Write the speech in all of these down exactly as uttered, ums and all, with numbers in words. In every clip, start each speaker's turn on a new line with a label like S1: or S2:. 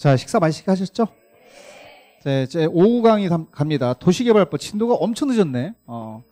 S1: 자, 식사 맛있게 하셨죠? 네, 이제 오후 강의 갑니다. 도시개발법 진도가 엄청 늦었네. 어.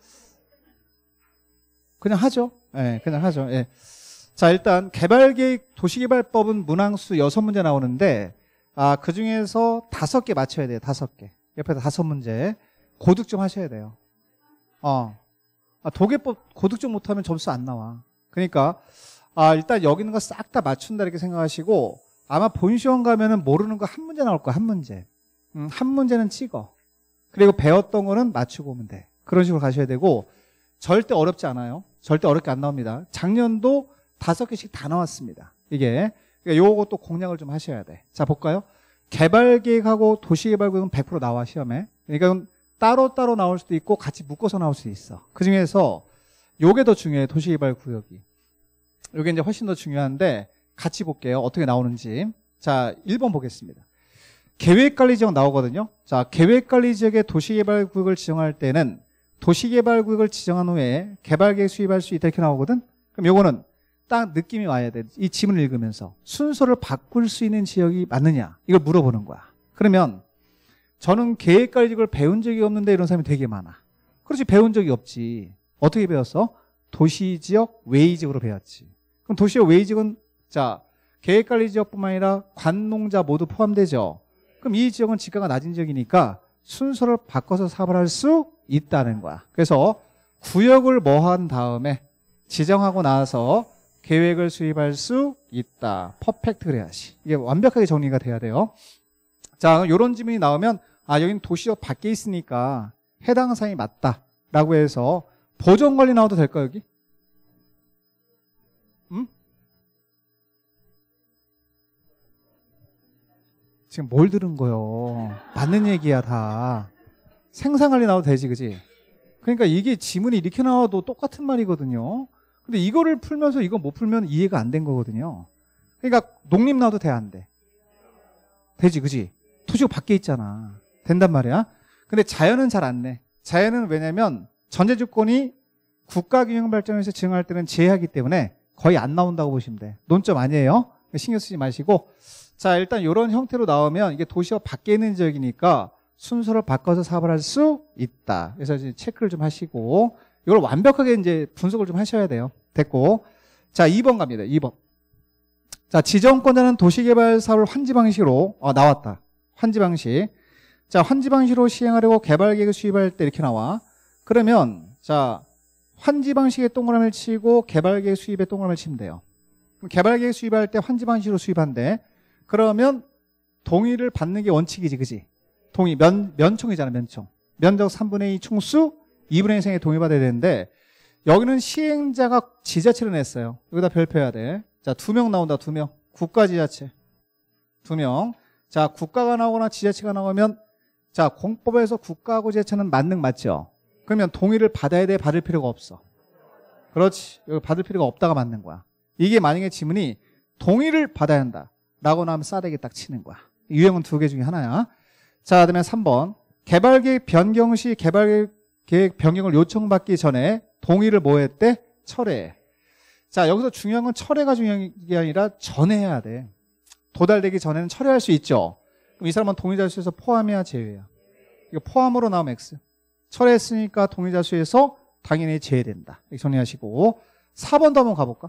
S1: 그냥 하죠. 예, 네, 그냥 하죠. 예. 네. 자, 일단 개발계획 도시개발법은 문항수 여섯 문제 나오는데, 아, 그 중에서 다섯 개 맞춰야 돼요. 다섯 개. 옆에 다섯 문제. 고득점 하셔야 돼요. 어. 아, 도계법 고득점 못하면 점수 안 나와. 그러니까, 아, 일단 여기 있는 거 싹 다 맞춘다 이렇게 생각하시고, 아마 본시험 가면은 모르는 거 한 문제 나올 거야, 한 문제. 음, 한 문제는 찍어. 그리고 배웠던 거는 맞추고 오면 돼. 그런 식으로 가셔야 되고, 절대 어렵지 않아요. 절대 어렵게 안 나옵니다. 작년도 다섯 개씩 다 나왔습니다. 이게. 그러니까 요것도 공략을 좀 하셔야 돼. 자, 볼까요? 개발계획하고 도시개발구역은 백 퍼센트 나와, 시험에. 그러니까 따로따로 나올 수도 있고 같이 묶어서 나올 수 있어. 그 중에서 요게 더 중요해, 도시개발구역이. 요게 이제 훨씬 더 중요한데 같이 볼게요. 어떻게 나오는지. 자, 일 번 보겠습니다. 계획관리지역 나오거든요. 자, 계획관리지역의 도시개발구역을 지정할 때는 도시개발구역을 지정한 후에 개발계획 수립할 수 있다 이렇게 나오거든. 그럼 요거는 딱 느낌이 와야 돼. 이 지문을 읽으면서 순서를 바꿀 수 있는 지역이 맞느냐 이걸 물어보는 거야. 그러면 저는 계획관리지역을 배운 적이 없는데 이런 사람이 되게 많아. 그렇지, 배운 적이 없지. 어떻게 배웠어? 도시지역 외의지역으로 배웠지. 그럼 도시지역 외의지역은 자, 계획관리지역뿐만 아니라 관농자 모두 포함되죠. 그럼 이 지역은 지가가 낮은 지역이니까 순서를 바꿔서 사업을 할 수 있다는 거야. 그래서 구역을 뭐 한 다음에 지정하고 나서 계획을 수립할 수 있다. 퍼펙트 그래야지. 이게 완벽하게 정리가 돼야 돼요. 자, 이런 질문이 나오면 아, 여기는 도시지역 밖에 있으니까 해당 사항이 맞다라고 해서 보존관리 나와도 될까 여기? 음? 지금 뭘 들은 거요? 맞는 얘기야 다. 생산관리 나와도 되지, 그지? 그러니까 이게 지문이 이렇게 나와도 똑같은 말이거든요. 근데 이거를 풀면서 이거 못 풀면 이해가 안 된 거거든요. 그러니까 농림 나와도 돼, 안 돼? 되지, 그지? 도시지역 밖에 있잖아. 된단 말이야. 근데 자연은 잘 안 내. 자연은 왜냐면 전제조건이 국가균형발전에서 지정할 때는 제외하기 때문에 거의 안 나온다고 보시면 돼. 논점 아니에요. 신경 쓰지 마시고. 자, 일단 이런 형태로 나오면 이게 도시지역 밖에 있는 지역이니까 순서를 바꿔서 사업을 할 수 있다. 그래서 이제 체크를 좀 하시고 이걸 완벽하게 이제 분석을 좀 하셔야 돼요. 됐고. 자, 이 번 갑니다. 이 번. 자, 지정권자는 도시개발 사업을 환지 방식으로 아, 나왔다. 환지 방식. 자, 환지 방식으로 시행하려고 개발계획을 수립할 때 이렇게 나와. 그러면 자, 환지 방식에 동그라미를 치고 개발계획 수립에 동그라미를 치면 돼요. 그럼 개발계획 수립할 때 환지 방식으로 수립한대. 그러면 동의를 받는 게 원칙이지, 그지? 동의, 면, 면총이잖아, 면총. 면적 삼분의 이 총수, 이분의 일 생에 동의받아야 되는데, 여기는 시행자가 지자체를 냈어요. 여기다 별표해야 돼. 자, 두 명 나온다, 두 명. 국가지자체. 두 명. 자, 국가가 나오거나 지자체가 나오면, 자, 공법에서 국가하고 지자체는 만능 맞죠? 그러면 동의를 받아야 돼, 받을 필요가 없어. 그렇지. 여기 받을 필요가 없다가 맞는 거야. 이게 만약에 지문이 동의를 받아야 한다. 라고 나오면 싸대기 딱 치는 거야. 유형은 두 개 중에 하나야. 자, 그다음에 삼 번. 개발계획 변경 시 개발계획 변경을 요청받기 전에 동의를 뭐 했대? 철회해. 자, 여기서 중요한 건 철회가 중요한 게 아니라 전에 해야 돼. 도달되기 전에는 철회할 수 있죠. 그럼 이 사람은 동의자 수에서 포함해야 제외야. 이거 포함으로 나오면 X. 철회했으니까 동의자 수에서 당연히 제외된다. 이렇게 정리하시고. 사 번도 한번 가볼까?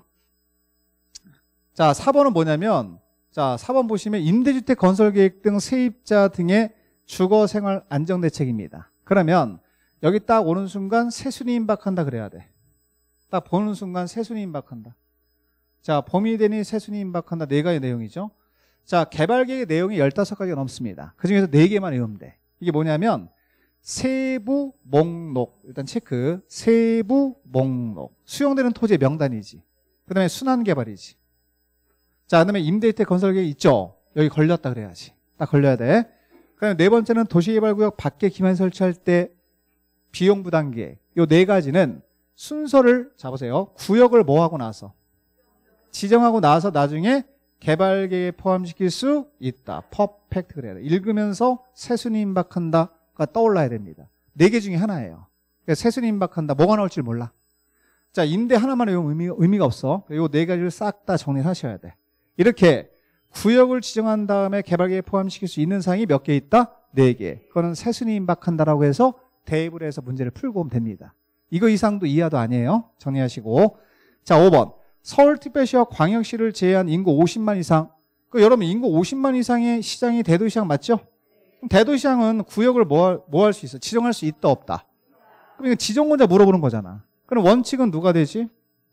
S1: 자, 사 번은 뭐냐면 자, 사 번 보시면 임대주택 건설계획 등 세입자 등의 주거생활 안정대책입니다. 그러면 여기 딱 오는 순간 세순이 임박한다 그래야 돼. 딱 보는 순간 세순이 임박한다. 자, 범위대니 세순이 임박한다. 네 가지 내용이죠. 자, 개발계획 내용이 열다섯 가지가 넘습니다. 그중에서 네 개만 외우면 돼. 이게 뭐냐면 세부 목록. 일단 체크. 세부 목록. 수용되는 토지의 명단이지. 그 다음에 순환개발이지. 자, 그 다음에 임대주택 건설계획 있죠? 여기 걸렸다 그래야지. 딱 걸려야 돼. 그 다음에 네 번째는 도시개발구역 밖에 기반 설치할 때 비용 부담 계획. 요 네 가지는 순서를 잡으세요. 구역을 뭐 하고 나서 지정하고 나서 나중에 개발계획에 포함시킬 수 있다. 퍼펙트 그래야 돼. 읽으면서 세순이 임박한다가 떠올라야 됩니다. 네 개 중에 하나예요. 세순이 임박한다. 뭐가 나올지 몰라. 자, 임대 하나만 외우면 의미, 의미가 없어. 요 네 가지를 싹 다 정리하셔야 돼. 이렇게 구역을 지정한 다음에 개발계획에 포함시킬 수 있는 사항이 몇 개 있다? 네 개. 그거는 세순위 임박한다라고 해서 대입을 해서 문제를 풀고 오면 됩니다. 이거 이상도 이하도 아니에요. 정리하시고. 자, 오 번. 서울특별시와 광역시를 제외한 인구 오십만 이상. 그 여러분 인구 오십만 이상의 시장이 대도시장 맞죠? 대도시장은 구역을 뭐 할 수 있어? 지정할 수 있다 없다? 그럼 이거 지정권자 물어보는 거잖아. 그럼 원칙은 누가 되지?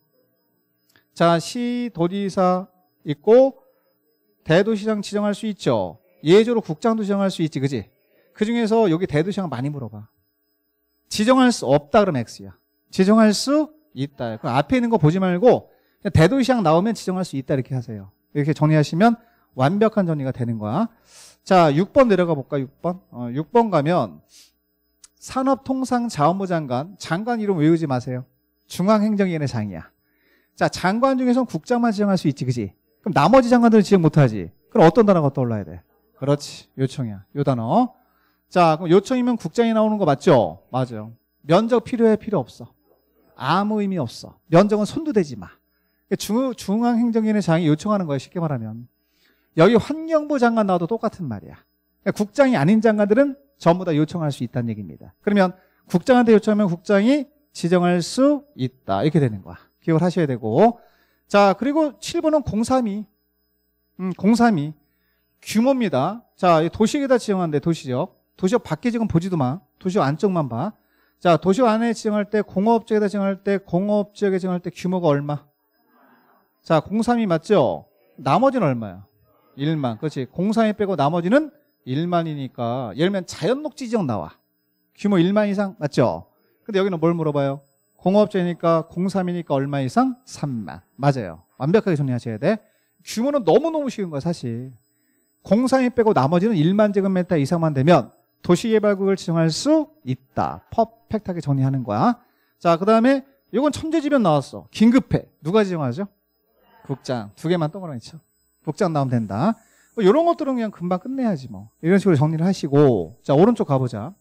S1: 자, 시, 도지사 있고 대도시장 지정할 수 있죠. 예외적으로 국장도 지정할 수 있지, 그지? 그 중에서 여기 대도시장 많이 물어봐. 지정할 수 없다 그러면 X야. 지정할 수 있다. 그럼 앞에 있는 거 보지 말고 대도시장 나오면 지정할 수 있다 이렇게 하세요. 이렇게 정리하시면 완벽한 정리가 되는 거야. 자, 육 번 내려가 볼까? 육 번. 어, 육 번 가면 산업통상자원부 장관. 장관 이름 외우지 마세요. 중앙행정위원회 장이야. 자, 장관 중에서는 국장만 지정할 수 있지, 그지? 그럼 나머지 장관들은 지정 못하지. 그럼 어떤 단어가 떠올라야 돼? 그렇지, 요청이야. 요 단어. 자, 그럼 요청이면 국장이 나오는 거 맞죠? 맞아요. 면적 필요해? 필요 없어. 아무 의미 없어. 면적은 손도 대지 마. 중, 중앙행정위원회 장이 요청하는 거예요, 쉽게 말하면. 여기 환경부 장관 나와도 똑같은 말이야. 그러니까 국장이 아닌 장관들은 전부 다 요청할 수 있다는 얘기입니다. 그러면 국장한테 요청하면 국장이 지정할 수 있다. 이렇게 되는 거야. 기억을 하셔야 되고. 자, 그리고 칠 번은 공삼이. 음, 공삼이. 규모입니다. 자, 도시역에다 지정하는데 도시역. 도시역 밖에 지금 보지도 마. 도시역 안쪽만 봐. 자, 도시역 안에 지정할 때 공업지역에다 지정할 때 공업지역에 지정할 때 규모가 얼마? 자, 공삼이 맞죠? 나머지는 얼마야? 일만. 그렇지. 공삼이 빼고 나머지는 일만이니까. 예를 들면 자연녹지 지역 나와. 규모 일만 이상 맞죠? 근데 여기는 뭘 물어봐요? 공업지니까 공삼이니까 얼마 이상? 삼만. 맞아요. 완벽하게 정리하셔야 돼. 규모는 너무너무 쉬운 거야 사실. 공삼이 빼고 나머지는 일만 제곱미터 이상만 되면 도시개발구역을 지정할 수 있다. 퍼펙트하게 정리하는 거야. 자, 그 다음에 이건 천재지변 나왔어. 긴급해. 누가 지정하죠? 국장. 두 개만 동그라미 쳐. 국장 나오면 된다. 뭐 이런 것들은 그냥 금방 끝내야지 뭐. 이런 식으로 정리를 하시고. 자, 오른쪽 가보자.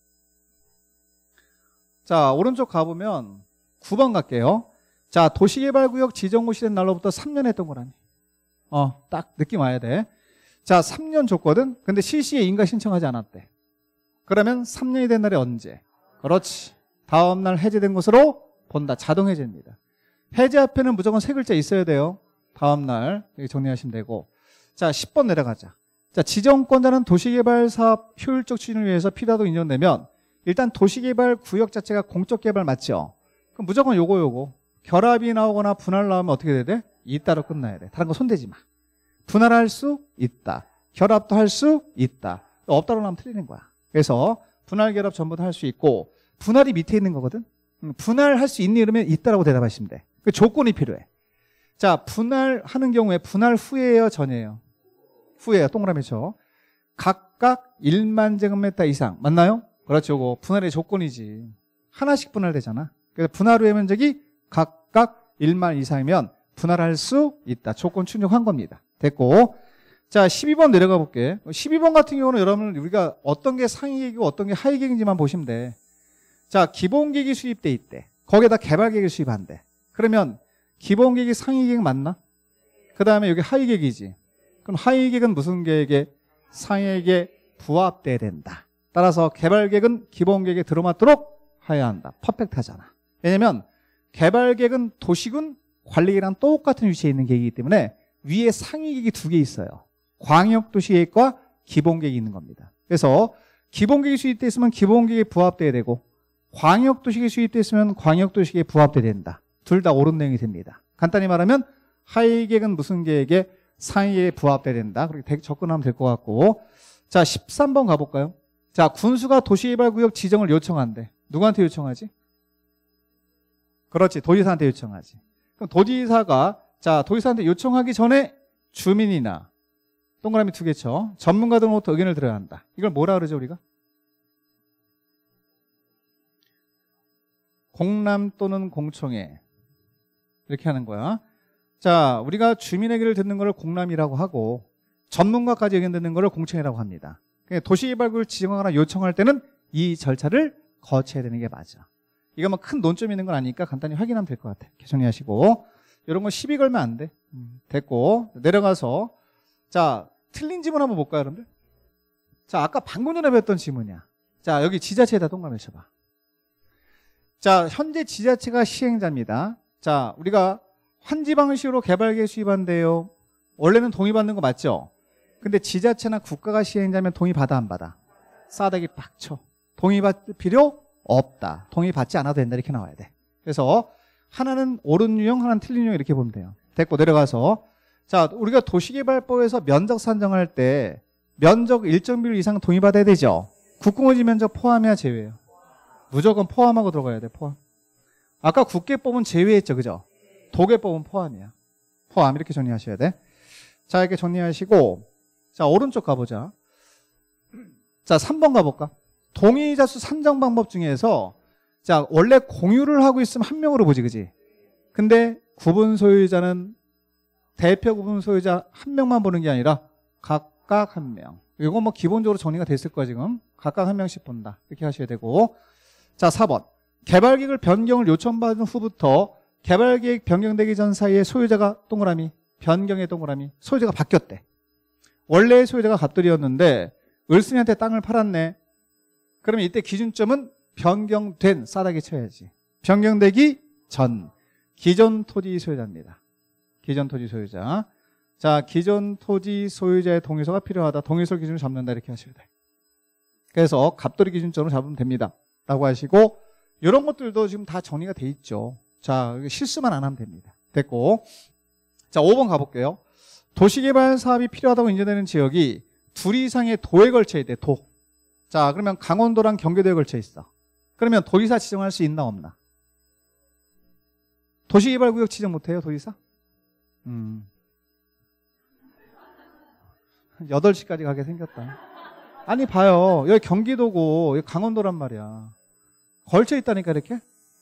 S1: 자, 오른쪽 가보면 구 번 갈게요. 자, 도시개발구역 지정고 시된 날로부터 삼 년 했던 거라니. 어, 딱 느낌 와야 돼. 자, 삼 년 줬거든? 근데 실시에 인가 신청하지 않았대. 그러면 삼 년이 된 날이 언제? 그렇지. 다음날 해제된 것으로 본다. 자동 해제입니다. 해제 앞에는 무조건 세 글자 있어야 돼요. 다음날. 여기 정리하시면 되고. 자, 십 번 내려가자. 자, 지정권자는 도시개발 사업 효율적 추진을 위해서 필요하다고 인정되면 일단 도시개발 구역 자체가 공적개발 맞죠? 그럼 무조건 요거 요거. 결합이 나오거나 분할 나오면 어떻게 돼야 돼? 있다로 끝나야 돼. 다른 거 손대지 마. 분할할 수 있다. 결합도 할 수 있다. 없다로 나오면 틀리는 거야. 그래서 분할 결합 전부 다 할 수 있고 분할이 밑에 있는 거거든. 분할할 수 있니? 이러면 있다라고 대답하시면 돼. 그 조건이 필요해. 자, 분할하는 경우에 분할 후에요, 전이에요? 후에요. 동그라미 쳐. 각각 일만 제곱미터 이상. 맞나요? 그렇죠. 이거 분할의 조건이지. 하나씩 분할되잖아. 그래서 분할 후의 면적이 각각 일만 이상이면 분할할 수 있다. 조건 충족한 겁니다. 됐고. 자, 십이 번 내려가 볼게. 십이 번 같은 경우는 여러분 우리가 어떤 게 상위 계획이고 어떤 게 하위 계획인지만 보시면 돼. 자, 기본 계획이 수립돼 있대. 거기에다 개발 계획이 수립한대. 그러면 기본 계획이 상위 계획 맞나? 그 다음에 여기 하위 계획이지. 그럼 하위 계획은 무슨 계획에? 상위 계획에 부합돼야 된다. 따라서 개발 계획은 기본 계획에 들어맞도록 해야 한다. 퍼펙트하잖아. 왜냐면 개발 계획은 도시군 관리 계획이랑 똑같은 위치에 있는 계획이기 때문에 위에 상위 계획이 두 개 있어요. 광역도시계획과 기본계획이 있는 겁니다. 그래서 기본계획이 수립되어 있으면 기본계획에 부합돼야 되고 광역도시계획이 수립되어 있으면 광역도시계획에 부합돼야 된다. 둘 다 옳은 내용이 됩니다. 간단히 말하면 하위계획은 무슨 계획에 상위계획에 부합돼야 된다. 그렇게 접근하면 될 것 같고. 자, 십삼 번 가볼까요? 자, 군수가 도시개발구역 지정을 요청한대. 누구한테 요청하지? 그렇지, 도지사한테 요청하지. 그럼 도지사가 자, 도지사한테 요청하기 전에 주민이나 동그라미 두 개 쳐. 전문가들로부터 의견을 들어야 한다. 이걸 뭐라 그러죠, 우리가? 공람 또는 공청회. 이렇게 하는 거야. 자, 우리가 주민 의견을 듣는 걸 공람이라고 하고 전문가까지 의견 듣는 걸 공청회라고 합니다. 도시개발구역을 지정하거나 요청할 때는 이 절차를 거쳐야 되는 게 맞아. 이거 뭐 큰 논점이 있는 건 아니니까 간단히 확인하면 될 것 같아. 정리하시고. 이런 거 시비 걸면 안 돼. 됐고. 내려가서 자, 틀린 지문 한번 볼까요, 여러분들? 자, 아까 방금 전에 배웠던 지문이야. 자, 여기 지자체에다 동그라미 쳐봐. 자, 현재 지자체가 시행자입니다. 자, 우리가 환지 방식으로 개발계획 수립한대요. 원래는 동의받는 거 맞죠? 근데 지자체나 국가가 시행자면 동의받아 안 받아? 싸대기 빡 쳐. 동의받을 필요 없다. 동의받지 않아도 된다 이렇게 나와야 돼. 그래서 하나는 옳은 유형, 하나는 틀린 유형 이렇게 보면 돼요. 됐고 내려가서 자, 우리가 도시개발법에서 면적 산정할 때 면적 일정 비율 이상 동의받아야 되죠. 국공유지 면적 포함이야 제외예요? 무조건 포함하고 들어가야 돼. 포함. 아까 국계법은 제외했죠, 그죠? 도계법은 포함이야. 포함 이렇게 정리하셔야 돼. 자, 이렇게 정리하시고 자, 오른쪽 가보자. 자, 삼 번 가볼까? 동의자 수 산정 방법 중에서 자, 원래 공유를 하고 있으면 한 명으로 보지, 그지? 근데 구분 소유자는 대표 구분 소유자 한 명만 보는 게 아니라 각각 한 명. 이거 뭐 기본적으로 정리가 됐을 거야, 지금. 각각 한 명씩 본다. 이렇게 하셔야 되고. 자, 사 번. 개발계획을 변경을 요청받은 후부터 개발계획 변경되기 전 사이에 소유자가 동그라미, 변경의 동그라미, 소유자가 바뀌었대. 원래 소유자가 갑돌이었는데 을순이한테 땅을 팔았네. 그러면 이때 기준점은 변경된 싸다기 쳐야지. 변경되기 전 기존 토지 소유자입니다. 기존 토지 소유자. 자, 기존 토지 소유자의 동의서가 필요하다. 동의서 기준을 잡는다 이렇게 하셔야 돼. 그래서 갑돌이 기준점으로 잡으면 됩니다. 라고 하시고 이런 것들도 지금 다 정리가 돼 있죠. 자, 실수만 안 하면 됩니다. 됐고. 자, 오 번 가볼게요. 도시개발 사업이 필요하다고 인정되는 지역이 둘 이상의 도에 걸쳐 있대. 도. 자, 그러면 강원도랑 경기도에 걸쳐 있어. 그러면 도지사 지정할 수 있나 없나? 도시개발구역 지정 못해요, 도지사? 음. 여덟 시까지 가게 생겼다. 아니, 봐요. 여기 경기도고, 여기 강원도란 말이야. 걸쳐 있다니까, 이렇게?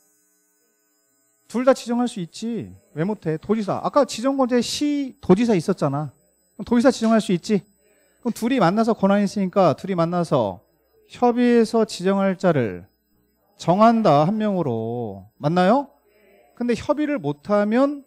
S1: 둘 다 지정할 수 있지. 왜 못해? 도지사. 아까 지정권자에 시, 도지사 있었잖아. 그럼 도지사 지정할 수 있지. 그럼 둘이 만나서 권한이 있으니까 둘이 만나서 협의해서 지정할 자를 정한다, 한 명으로. 맞나요? 근데 협의를 못하면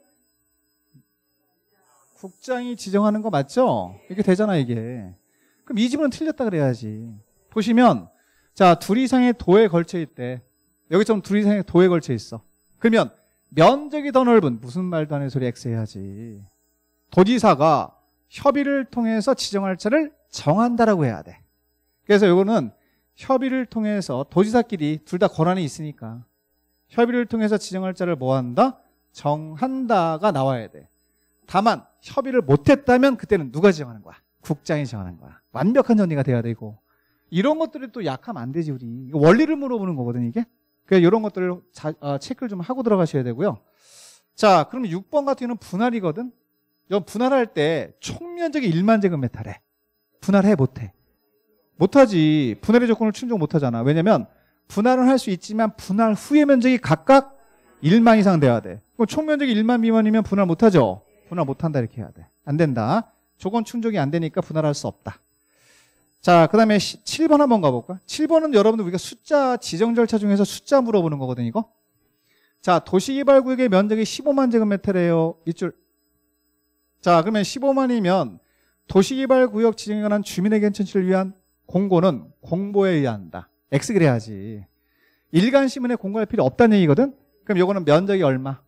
S1: 국장이 지정하는 거 맞죠? 이렇게 되잖아, 이게. 그럼 이 지문은 틀렸다 그래야지. 보시면, 자, 둘 이상의 도에 걸쳐 있대. 여기 좀 둘 이상의 도에 걸쳐 있어. 그러면 면적이 더 넓은, 무슨 말도 안 하는 소리 X 해야지. 도지사가 협의를 통해서 지정할 자를 정한다라고 해야 돼. 그래서 이거는 협의를 통해서 도지사끼리 둘 다 권한이 있으니까 협의를 통해서 지정할 자를 뭐 한다? 정한다가 나와야 돼. 다만 협의를 못했다면 그때는 누가 지정하는 거야? 국장이 정하는 거야. 완벽한 정리가 돼야 되고 이런 것들이 또 약하면 안 되지. 우리 이거 원리를 물어보는 거거든 이게. 그래서 이런 것들을 자, 아, 체크를 좀 하고 들어가셔야 되고요. 자, 그러면 육 번 같은 경우는 분할이거든. 이건 분할할 때 총면적이 일만 제곱미터래. 분할해 못해? 못하지. 분할의 조건을 충족 못하잖아. 왜냐면 분할은 할 수 있지만 분할 후의 면적이 각각 일만 이상 돼야 돼. 그럼 총면적이 일만 미만이면 분할 못하죠? 분할 못한다 이렇게 해야 돼. 안 된다. 조건 충족이 안 되니까 분할할 수 없다. 자, 그 다음에 칠 번 한번 가볼까? 칠 번은 여러분들 우리가 숫자 지정 절차 중에서 숫자 물어보는 거거든 이거. 자, 도시개발구역의 면적이 십오만 제곱미터래요. 이줄. 자, 그러면 십오만이면 도시개발구역 지정에 관한 주민의 괜찮지를 위한 공고는 공보에 의한다. X 그래야지. 일간신문에 공고할 필요 없다는 얘기거든. 그럼 요거는 면적이 얼마?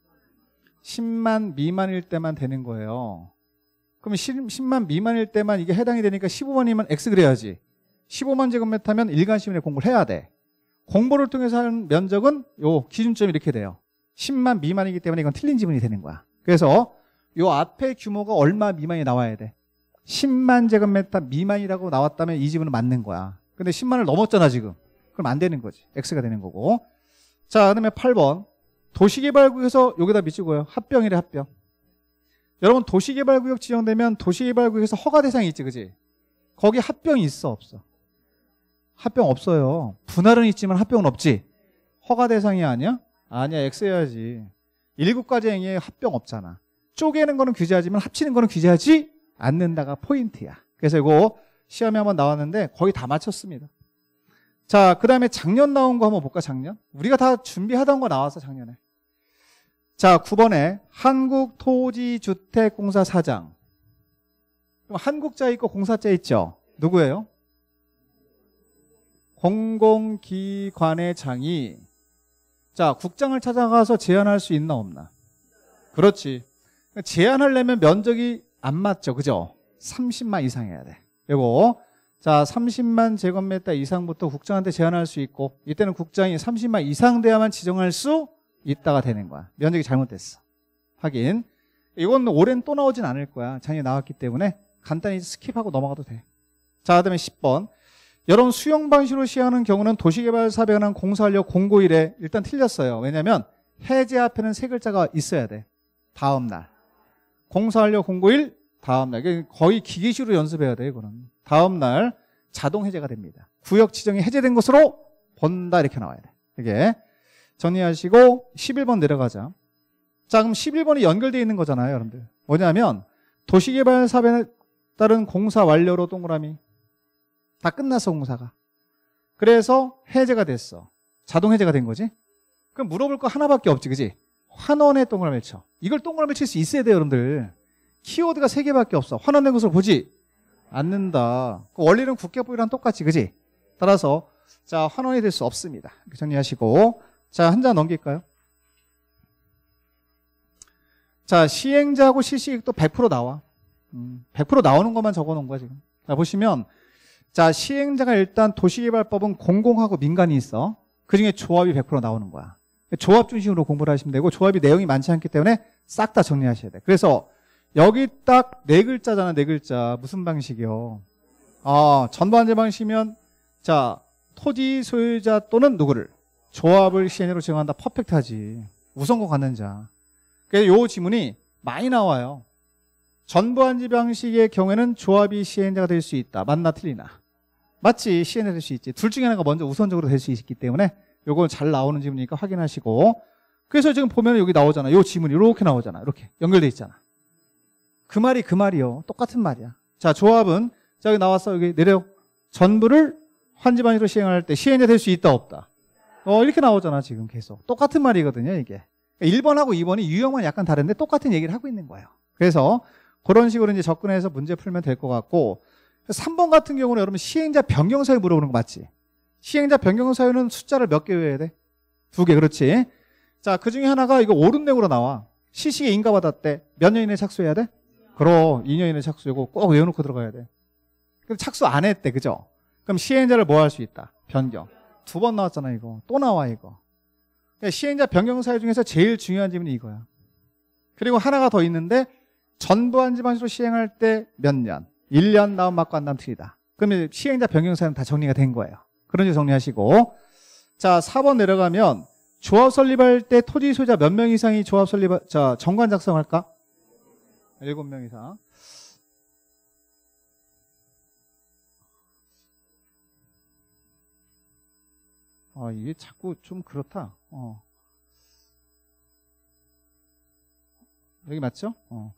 S1: 십만 미만일 때만 되는 거예요. 그럼 십만 미만일 때만 이게 해당이 되니까 십오만이면 X 그래야지. 십오만 제곱미터면 일간신문에 공고를 해야 돼. 공보를 통해서 하는 면적은 요 기준점이 이렇게 돼요. 십만 미만이기 때문에 이건 틀린 지문이 되는 거야. 그래서 요 앞에 규모가 얼마 미만이 나와야 돼. 십만 제곱미터 미만이라고 나왔다면 이 지문은 맞는 거야. 근데 십만을 넘었잖아 지금. 그럼 안 되는 거지. X가 되는 거고. 자, 그다음에 팔 번. 도시개발구역에서 여기다 미치고요. 합병이래 합병. 여러분 도시개발구역 지정되면 도시개발구역에서 허가 대상이 있지, 그지? 거기 합병이 있어 없어? 합병 없어요. 분할은 있지만 합병은 없지. 허가 대상이 아니야? 아니야. X 해야지. 일곱 가지 행위에 합병 없잖아. 쪼개는 거는 규제하지만 합치는 거는 규제하지 않는다가 포인트야. 그래서 이거 시험에 한번 나왔는데 거의 다 맞췄습니다. 자, 그 다음에 작년 나온 거 한번 볼까? 작년? 우리가 다 준비하던 거 나왔어 작년에. 자, 구 번에 한국토지주택공사 사장. 그럼 한국자 있고 공사자 있죠? 누구예요? 공공기관의 장이 자 국장을 찾아가서 제한할 수 있나 없나? 그렇지. 제한하려면 면적이 안 맞죠, 그죠? 삼십만 이상해야 돼. 이거 자 삼십만 제곱미터 이상부터 국장한테 제한할 수 있고 이때는 국장이 삼십만 이상 돼야만 지정할 수 있다가 되는 거야. 면적이 잘못됐어. 확인. 이건 올해는 또 나오진 않을 거야. 작년에 나왔기 때문에 간단히 스킵하고 넘어가도 돼. 자, 그다음에 십 번. 여러분 수용 방식으로 시행하는 경우는 도시개발사업에 관한 공사완료 공고일에 일단 틀렸어요. 왜냐하면 해제 앞에는 세 글자가 있어야 돼. 다음 날. 공사완료 공고일 다음 날. 거의 기계식으로 연습해야 돼. 이거는. 다음 날 자동 해제가 됩니다. 구역 지정이 해제된 것으로 본다 이렇게 나와야 돼. 이게 정리하시고 십일 번 내려가자. 자, 그럼 십일 번이 연결되어 있는 거잖아요, 여러분들. 뭐냐면 도시개발 사업에 따른 공사 완료로 동그라미. 다 끝났어, 공사가. 그래서 해제가 됐어. 자동 해제가 된 거지. 그럼 물어볼 거 하나밖에 없지, 그지? 환원에 동그라미를 쳐. 이걸 동그라미를 칠 수 있어야 돼요, 여러분들. 키워드가 세 개밖에 없어. 환원된 것을 보지 않는다. 그 원리는 국격부위랑 똑같지, 그지? 따라서 자 환원이 될 수 없습니다. 이렇게 정리하시고 자 한 장 넘길까요? 자 시행자하고 실시액도 백 퍼센트 나와. 음, 백 퍼센트 나오는 것만 적어놓은 거야 지금. 자 보시면 자 시행자가 일단 도시개발법은 공공하고 민간이 있어. 그중에 조합이 백 퍼센트 나오는 거야. 조합 중심으로 공부를 하시면 되고 조합이 내용이 많지 않기 때문에 싹 다 정리하셔야 돼. 그래서 여기 딱 네 글자잖아. 네 글자. 무슨 방식이요? 아, 전반제 방식이면 자 토지 소유자 또는 누구를 조합을 시행자로 지정한다. 퍼펙트하지. 우선권 갖는 자. 그래서 요 지문이 많이 나와요. 전부한지 방식의 경우에는 조합이 시행자가 될 수 있다. 맞나 틀리나? 맞지. 시행자 될 수 있지. 둘 중에 하나가 먼저 우선적으로 될 수 있기 때문에 요건 잘 나오는 지문이니까 확인하시고. 그래서 지금 보면 여기 나오잖아. 요 지문이 이렇게 나오잖아. 이렇게 연결돼 있잖아. 그 말이 그 말이요. 똑같은 말이야. 자, 조합은 자 여기 나왔어. 여기 내려. 전부를 환지 방식으로 시행할 때 시행자 될 수 있다 없다. 어 이렇게 나오잖아. 지금 계속. 똑같은 말이거든요. 이게. 일 번하고 이 번이 유형만 약간 다른데 똑같은 얘기를 하고 있는 거예요. 그래서 그런 식으로 이제 접근해서 문제 풀면 될 것 같고 삼 번 같은 경우는 여러분 시행자 변경 사유 물어보는 거 맞지? 시행자 변경 사유는 숫자를 몇 개 외워야 돼? 두 개. 그렇지? 자, 그 중에 하나가 이거 오른내으로 나와. 시식에 인가받았대. 몇 년 이내에 착수해야 돼? 그럼 이 년 이내에 착수. 이거 꼭 외워놓고 들어가야 돼. 근데 착수 안 했대. 그죠? 그럼 시행자를 뭐 할 수 있다? 변경. 두 번 나왔잖아 이거. 또 나와 이거. 그러니까 시행자 변경 사유 중에서 제일 중요한 질문이 이거야. 그리고 하나가 더 있는데 전부한지 방식으로 시행할 때 몇 년? 일 년 나온 맞고 안 나온 틀리다. 그러면 시행자 변경 사유는 다 정리가 된 거예요. 그런 식으로 정리하시고 자 사 번 내려가면 조합 설립할 때 토지 소유자 몇 명 이상이 조합 설립 자 정관 작성할까? 일곱 명 이상. 아 이게 자꾸 좀 그렇다. 어. 여기 맞죠? 어.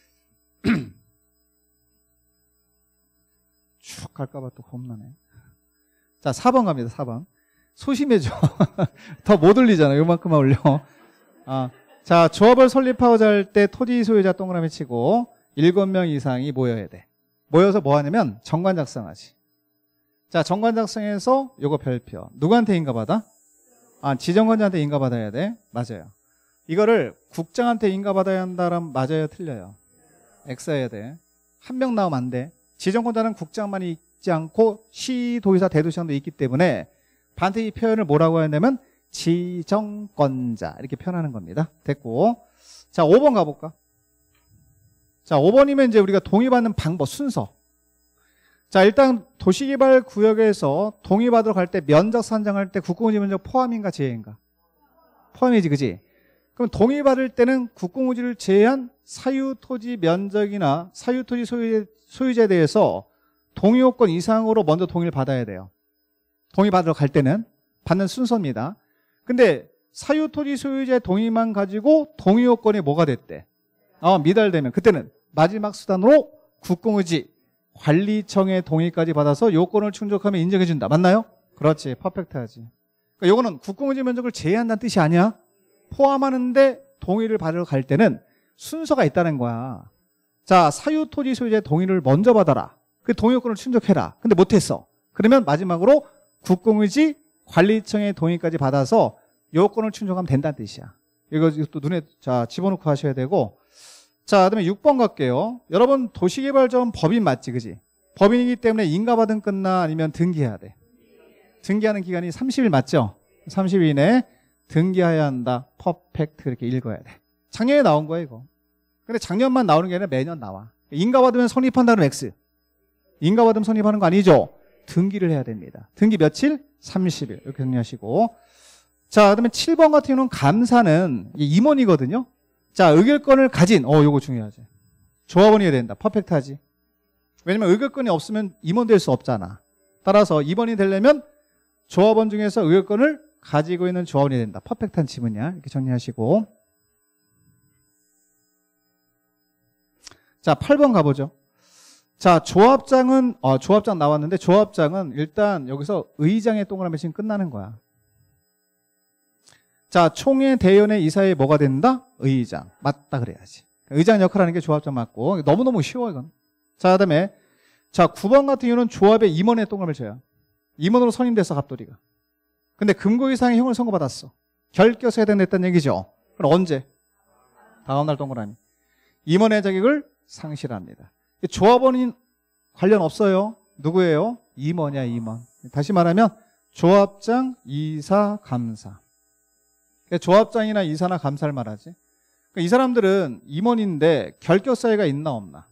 S1: 쭉 갈까봐 또 겁나네. 자, 사 번 갑니다. 사 번. 소심해져. 더 못 올리잖아. 요만큼만 올려. 아, 자, 조합을 설립하고자 할 때 토지 소유자 동그라미 치고 일곱 명 이상이 모여야 돼. 모여서 뭐 하냐면 정관 작성하지. 자, 정관 작성해서 요거 별표. 누구한테 인가받아? 아, 지정권자한테 인가받아야 돼. 맞아요. 이거를 국장한테 인가받아야 한다라면 맞아요, 틀려요? X해야 돼. 한 명 나오면 안 돼. 지정권자는 국장만 있지 않고 시, 도의사, 대도시장도 있기 때문에 반드시 이 표현을 뭐라고 해야 되냐면 지정권자 이렇게 표현하는 겁니다. 됐고 자 오 번 가볼까? 자 오 번이면 이제 우리가 동의받는 방법 순서. 자 일단 도시개발구역에서 동의받으러 갈 때 면적 산정할 때 국공유지 면적 포함인가 제외인가? 포함이지 그지? 그럼 동의받을 때는 국공유지를 제외한 사유토지 면적이나 사유토지 소유, 소유자에 대해서 동의요건 이상으로 먼저 동의를 받아야 돼요. 동의받으러 갈 때는 받는 순서입니다. 근데 사유토지 소유자의 동의만 가지고 동의요건이 뭐가 됐대? 어, 미달되면 그때는 마지막 수단으로 국공유지 관리청의 동의까지 받아서 요건을 충족하면 인정해준다. 맞나요? 그렇지. 퍼펙트하지. 그러니까 요거는 국공유지 면적을 제외한다는 뜻이 아니야. 포함하는데 동의를 받으러 갈 때는 순서가 있다는 거야. 자, 사유 토지 소유자의 동의를 먼저 받아라. 그 동의 요건을 충족해라. 근데 못했어. 그러면 마지막으로 국공유지 관리청의 동의까지 받아서 요건을 충족하면 된다는 뜻이야. 이거 또 눈에 자 집어넣고 하셔야 되고. 자, 그다음에 육 번 갈게요. 여러분 도시개발자원 법인 맞지, 그지? 법인이기 때문에 인가받은 끝나 아니면 등기해야 돼. 등기하는 기간이 삼십 일 맞죠? 삼십 일 이내에 등기해야 한다. 퍼펙트 이렇게 읽어야 돼. 작년에 나온 거야 이거. 근데 작년만 나오는 게 아니라 매년 나와. 인가받으면 성립한다는 X. 인가받으면 성립하는 거 아니죠? 등기를 해야 됩니다. 등기 며칠? 삼십 일 이렇게 정리하시고. 자, 그다음에 칠 번 같은 경우는 감사는 임원이거든요. 자, 의결권을 가진, 어, 요거 중요하지. 조합원이 된다. 퍼펙트하지. 왜냐면 의결권이 없으면 임원 될 수 없잖아. 따라서 임원이 되려면 조합원 중에서 의결권을 가지고 있는 조합원이 된다. 퍼펙트한 지문이야. 이렇게 정리하시고. 자, 팔 번 가보죠. 자, 조합장은, 어, 조합장 나왔는데 조합장은 일단 여기서 의장의 동그라미 치면 끝나는 거야. 자, 총회 대연의 이사회 뭐가 된다? 의장. 맞다 그래야지. 의장 역할을 하는 게 조합장 맞고. 너무너무 쉬워 이건. 자, 그다음에 자, 구 번 같은 경우는 조합의 임원의 동그라미를 쳐요. 임원으로 선임돼서 갑돌이가. 근데 금고 이상의 형을 선고받았어. 결격서 해당됐다는 얘기죠. 그럼 언제? 다음날 동그라미. 임원의 자격을 상실합니다. 조합원인 관련 없어요. 누구예요? 임원이야, 임원. 다시 말하면 조합장, 이사, 감사. 조합장이나 이사나 감사를 말하지. 이 사람들은 임원인데 결격사유가 있나 없나?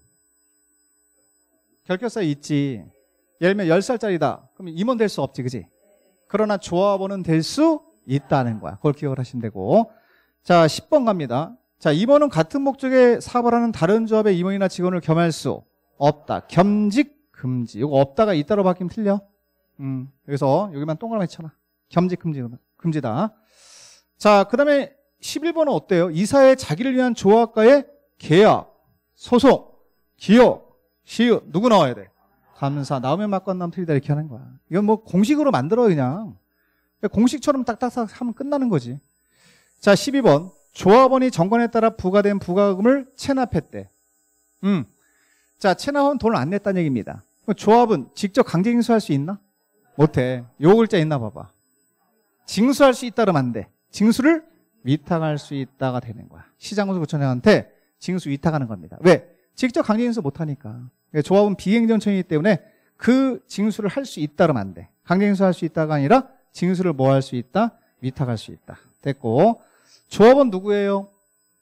S1: 결격사유 있지. 예를 들면 열 살짜리다. 그럼 임원 될 수 없지, 그지? 그러나 조합원은 될 수 있다는 거야. 그걸 기억을 하시면 되고. 자, 십 번 갑니다. 자, 임원은 같은 목적의 사업을 하는 다른 조합의 임원이나 직원을 겸할 수 없다. 겸직, 금지. 이거 없다가 있다로 바뀌면 틀려. 음, 여기서 여기만 동그라미 쳐놔. 겸직, 금지, 금지다. 자, 그 다음에 십일 번은 어때요? 이사의 자기를 위한 조합과의 계약, 소송, 기업, 시효. 누구 나와야 돼? 감사. 나오면 맞고 안 나오면 틀리다 이렇게 하는 거야. 이건 뭐 공식으로 만들어 그냥. 공식처럼 딱딱딱 하면 끝나는 거지. 자, 십이 번. 조합원이 정관에 따라 부과된 부과금을 체납했대. 음. 자, 체납하면 돈을 안 냈다는 얘기입니다. 조합은 직접 강제 징수할 수 있나? 못해. 요 글자 있나 봐봐. 징수할 수 있다 그러면 안 돼. 징수를 위탁할 수 있다가 되는 거야. 시장군수구청장한테 징수 위탁하는 겁니다. 왜? 직접 강제 징수 못하니까. 조합은 비행정청이기 때문에 그 징수를 할 수 있다 그러면 안 돼. 강제 징수할 수 있다가 아니라 징수를 뭐 할 수 있다? 위탁할 수 있다. 됐고. 조합은 누구예요?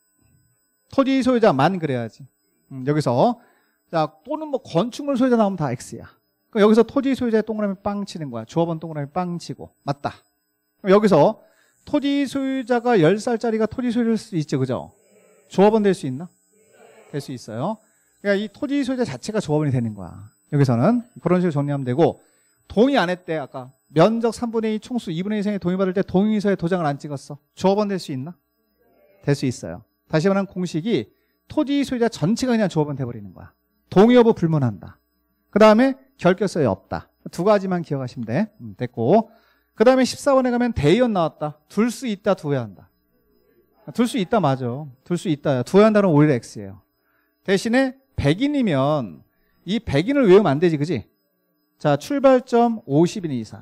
S1: 토지 소유자만 그래야지. 음, 여기서 자, 또는 뭐 건축물 소유자 나오면 다 X야. 그럼 여기서 토지 소유자의 동그라미 빵 치는 거야. 조합원 동그라미 빵 치고. 맞다. 그럼 여기서 토지 소유자가 열 살짜리가 토지 소유자일 수 있죠. 그죠? 조합원 될 수 있나? 될 수 있어요. 그러니까 이 토지 소유자 자체가 조합원이 되는 거야. 여기서는 그런 식으로 정리하면 되고, 동의 안 했대. 아까 면적 삼분의 이 총수 이분의 이 이상의 동의받을 때 동의서에 도장을 안 찍었어. 조합원 될 수 있나? 될 수 있어요. 다시 말하면 공식이 토지 소유자 전체가 그냥 조합원 돼버리는 거야. 동의 여부 불문한다. 그 다음에 결격서에 없다. 두 가지만 기억하시면 돼. 음, 됐고. 그 다음에 십사 번에 가면 대의원 나왔다. 둘 수 있다, 두어야 한다. 둘 수 있다 맞아. 둘 수 있다. 두어야 한다는 오히려 X예요. 대신에 백인이면 이 백인을 외우면 안 되지, 그지? 자, 출발점 오십 인 이상.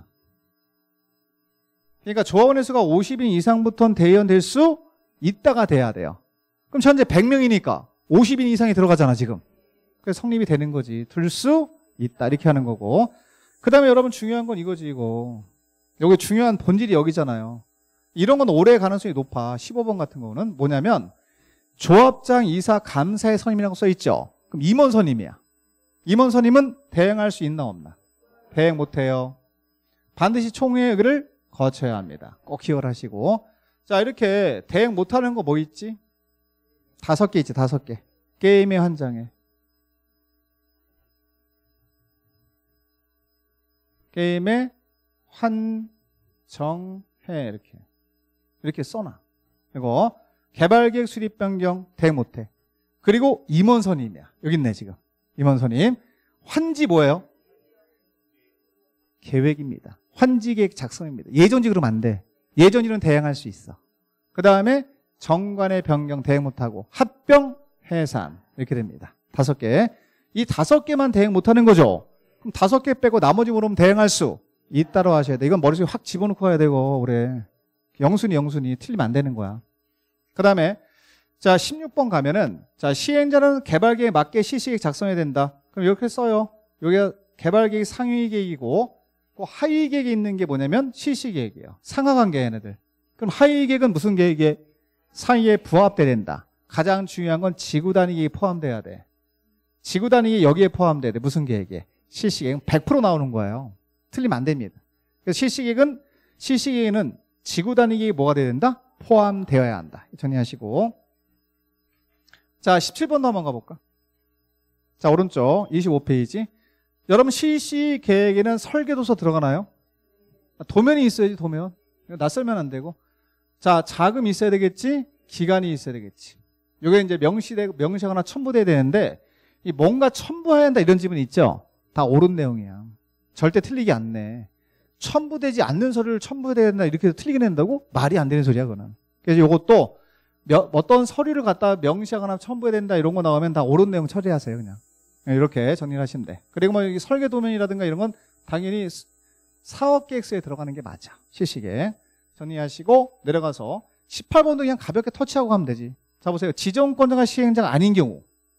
S1: 그러니까 조합원의 수가 오십 인 이상부터는 대의원 될 수 있다가 돼야 돼요. 그럼 현재 백 명이니까 오십 인 이상이 들어가잖아, 지금. 그래서 성립이 되는 거지. 둘 수 있다. 이렇게 하는 거고. 그 다음에 여러분 중요한 건 이거지, 이거. 여기 중요한 본질이 여기잖아요. 이런 건 오래 가능성이 높아. 십오 번 같은 거는 뭐냐면 조합장, 이사, 감사의 선임이라고 써있죠. 그럼 임원 선임이야. 임원 선임은 대행할 수 있나 없나? 대행 못해요. 반드시 총회를 거쳐야 합니다. 꼭 기억을 하시고. 자, 이렇게 대행 못하는 거 뭐 있지? 다섯 개 있지, 다섯 개. 게임의 한 장에. 게임의 환정해 이렇게 이렇게 써놔. 이거 개발계획 수립 변경 대행 못해. 그리고 임원 선임이야. 여기 있네 지금. 임원 선임. 환지 뭐예요? 계획입니다. 환지 계획 작성입니다. 예전지 그러면 안 돼. 예전지는 대행할 수 있어. 그 다음에 정관의 변경 대행 못하고 합병 해산 이렇게 됩니다. 다섯 개. 이 다섯 개만 대응 못하는 거죠. 그럼 다섯 개 빼고 나머지 물으면 대응할 수 있다로 하셔야 돼. 이건 머릿속에 확 집어넣고 가야 되고 그래. 영순이 영순이 틀리면 안 되는 거야. 그 다음에 자 십육 번 가면은 자 시행자는 개발계획에 맞게 실시계획 작성해야 된다. 그럼 이렇게 써요. 여기가 개발계획 상위 계획이고 그 하위 계획이 있는 게 뭐냐면 실시계획이에요. 상하관계 얘네들. 그럼 하위 계획은 무슨 계획에 상위에 부합돼야 된다. 가장 중요한 건 지구 단위 계획이 포함돼야 돼. 지구 단위 계획이 여기에 포함돼야 돼. 무슨 계획에? 실시계획은 백 퍼센트 나오는 거예요. 틀리면 안 됩니다. 그래서 실시계획은 실시계획은 지구 단위 계획이 뭐가 돼야 된다? 포함되어야 한다. 정리하시고. 자, 십칠 번도 한번 가볼까? 자, 오른쪽 이십오 페이지. 여러분 실시 계획에는 설계도서 들어가나요? 도면이 있어야지, 도면. 낯설면 안 되고. 자, 자금 있어야 되겠지? 기간이 있어야 되겠지. 요게 이제 명시되, 명시하거나 첨부돼야 되는데, 이 뭔가 첨부해야 한다 이런 지분 있죠? 다 옳은 내용이야. 절대 틀리지 않네. 첨부되지 않는 서류를 첨부해야 된다 이렇게 해서 틀리게 낸다고? 말이 안 되는 소리야, 그거는. 그래서 요것도 몇, 어떤 서류를 갖다 명시하거나 첨부해야 된다 이런 거 나오면 다 옳은 내용 처리하세요, 그냥. 이렇게 정리를 하시면 돼. 그리고 뭐 설계 도면이라든가 이런 건 당연히 사업 계획서에 들어가는 게 맞아. 실시계. 정리하시고 내려가서 십팔 번도 그냥 가볍게 터치하고 가면 되지. 자, 보세요. 지정권자가 시행자가 아닌 경우.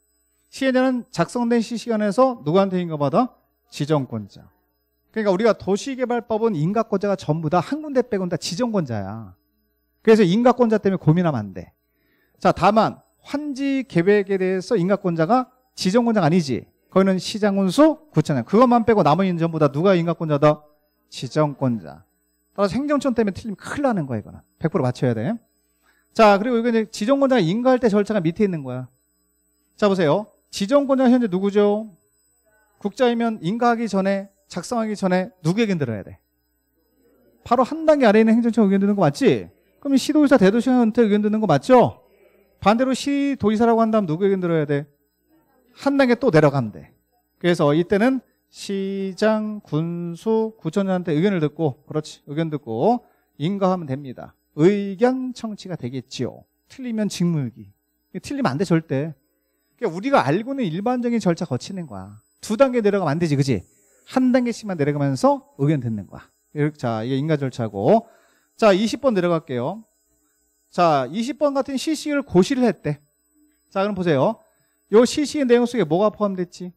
S1: 시행자는 작성된 실시간에서 누구한테 인가받아? 지정권자. 그러니까 우리가 도시개발법은 인가권자가 전부 다 한 군데 빼고는 다 지정권자야. 그래서 인가권자 때문에 고민하면 안 돼. 자, 다만 환지 계획에 대해서 인가권자가 지정권자가 아니지. 거기는 시장군수, 구청장. 그것만 빼고 나머지는 전부 다 누가 인가권자다? 지정권자. 따라서 행정처 때문에 틀리면 큰일 나는 거야, 이거는. 백 퍼센트 맞춰야 돼. 자, 그리고 이거 이제 지정권자가 인가할 때 절차가 밑에 있는 거야. 자, 보세요. 지정권자가 현재 누구죠? 국자이면 인가하기 전에, 작성하기 전에 누구 의견 들어야 돼? 바로 한 단계 아래에 있는 행정처 의견 듣는 거 맞지? 그럼 시도지사, 대도시장한테 의견 듣는 거 맞죠? 반대로 시도지사라고 한다면 누구 의견 들어야 돼? 한 단계 또 내려가면 돼. 그래서 이때는 시장, 군수, 구청장한테 의견을 듣고, 그렇지, 의견 듣고 인가하면 됩니다. 의견 청취가 되겠지요. 틀리면 직무유기. 틀리면 안 돼, 절대. 그러니까 우리가 알고 있는 일반적인 절차 거치는 거야. 두 단계 내려가면 안 되지, 그지? 한 단계씩만 내려가면서 의견 듣는 거야. 이렇게, 자, 이게 인가 절차고. 자, 이십 번 내려갈게요. 자, 이십 번 같은 실시를 고시를 했대. 자, 그럼 보세요. 요 실시의 내용 속에 뭐가 포함됐지?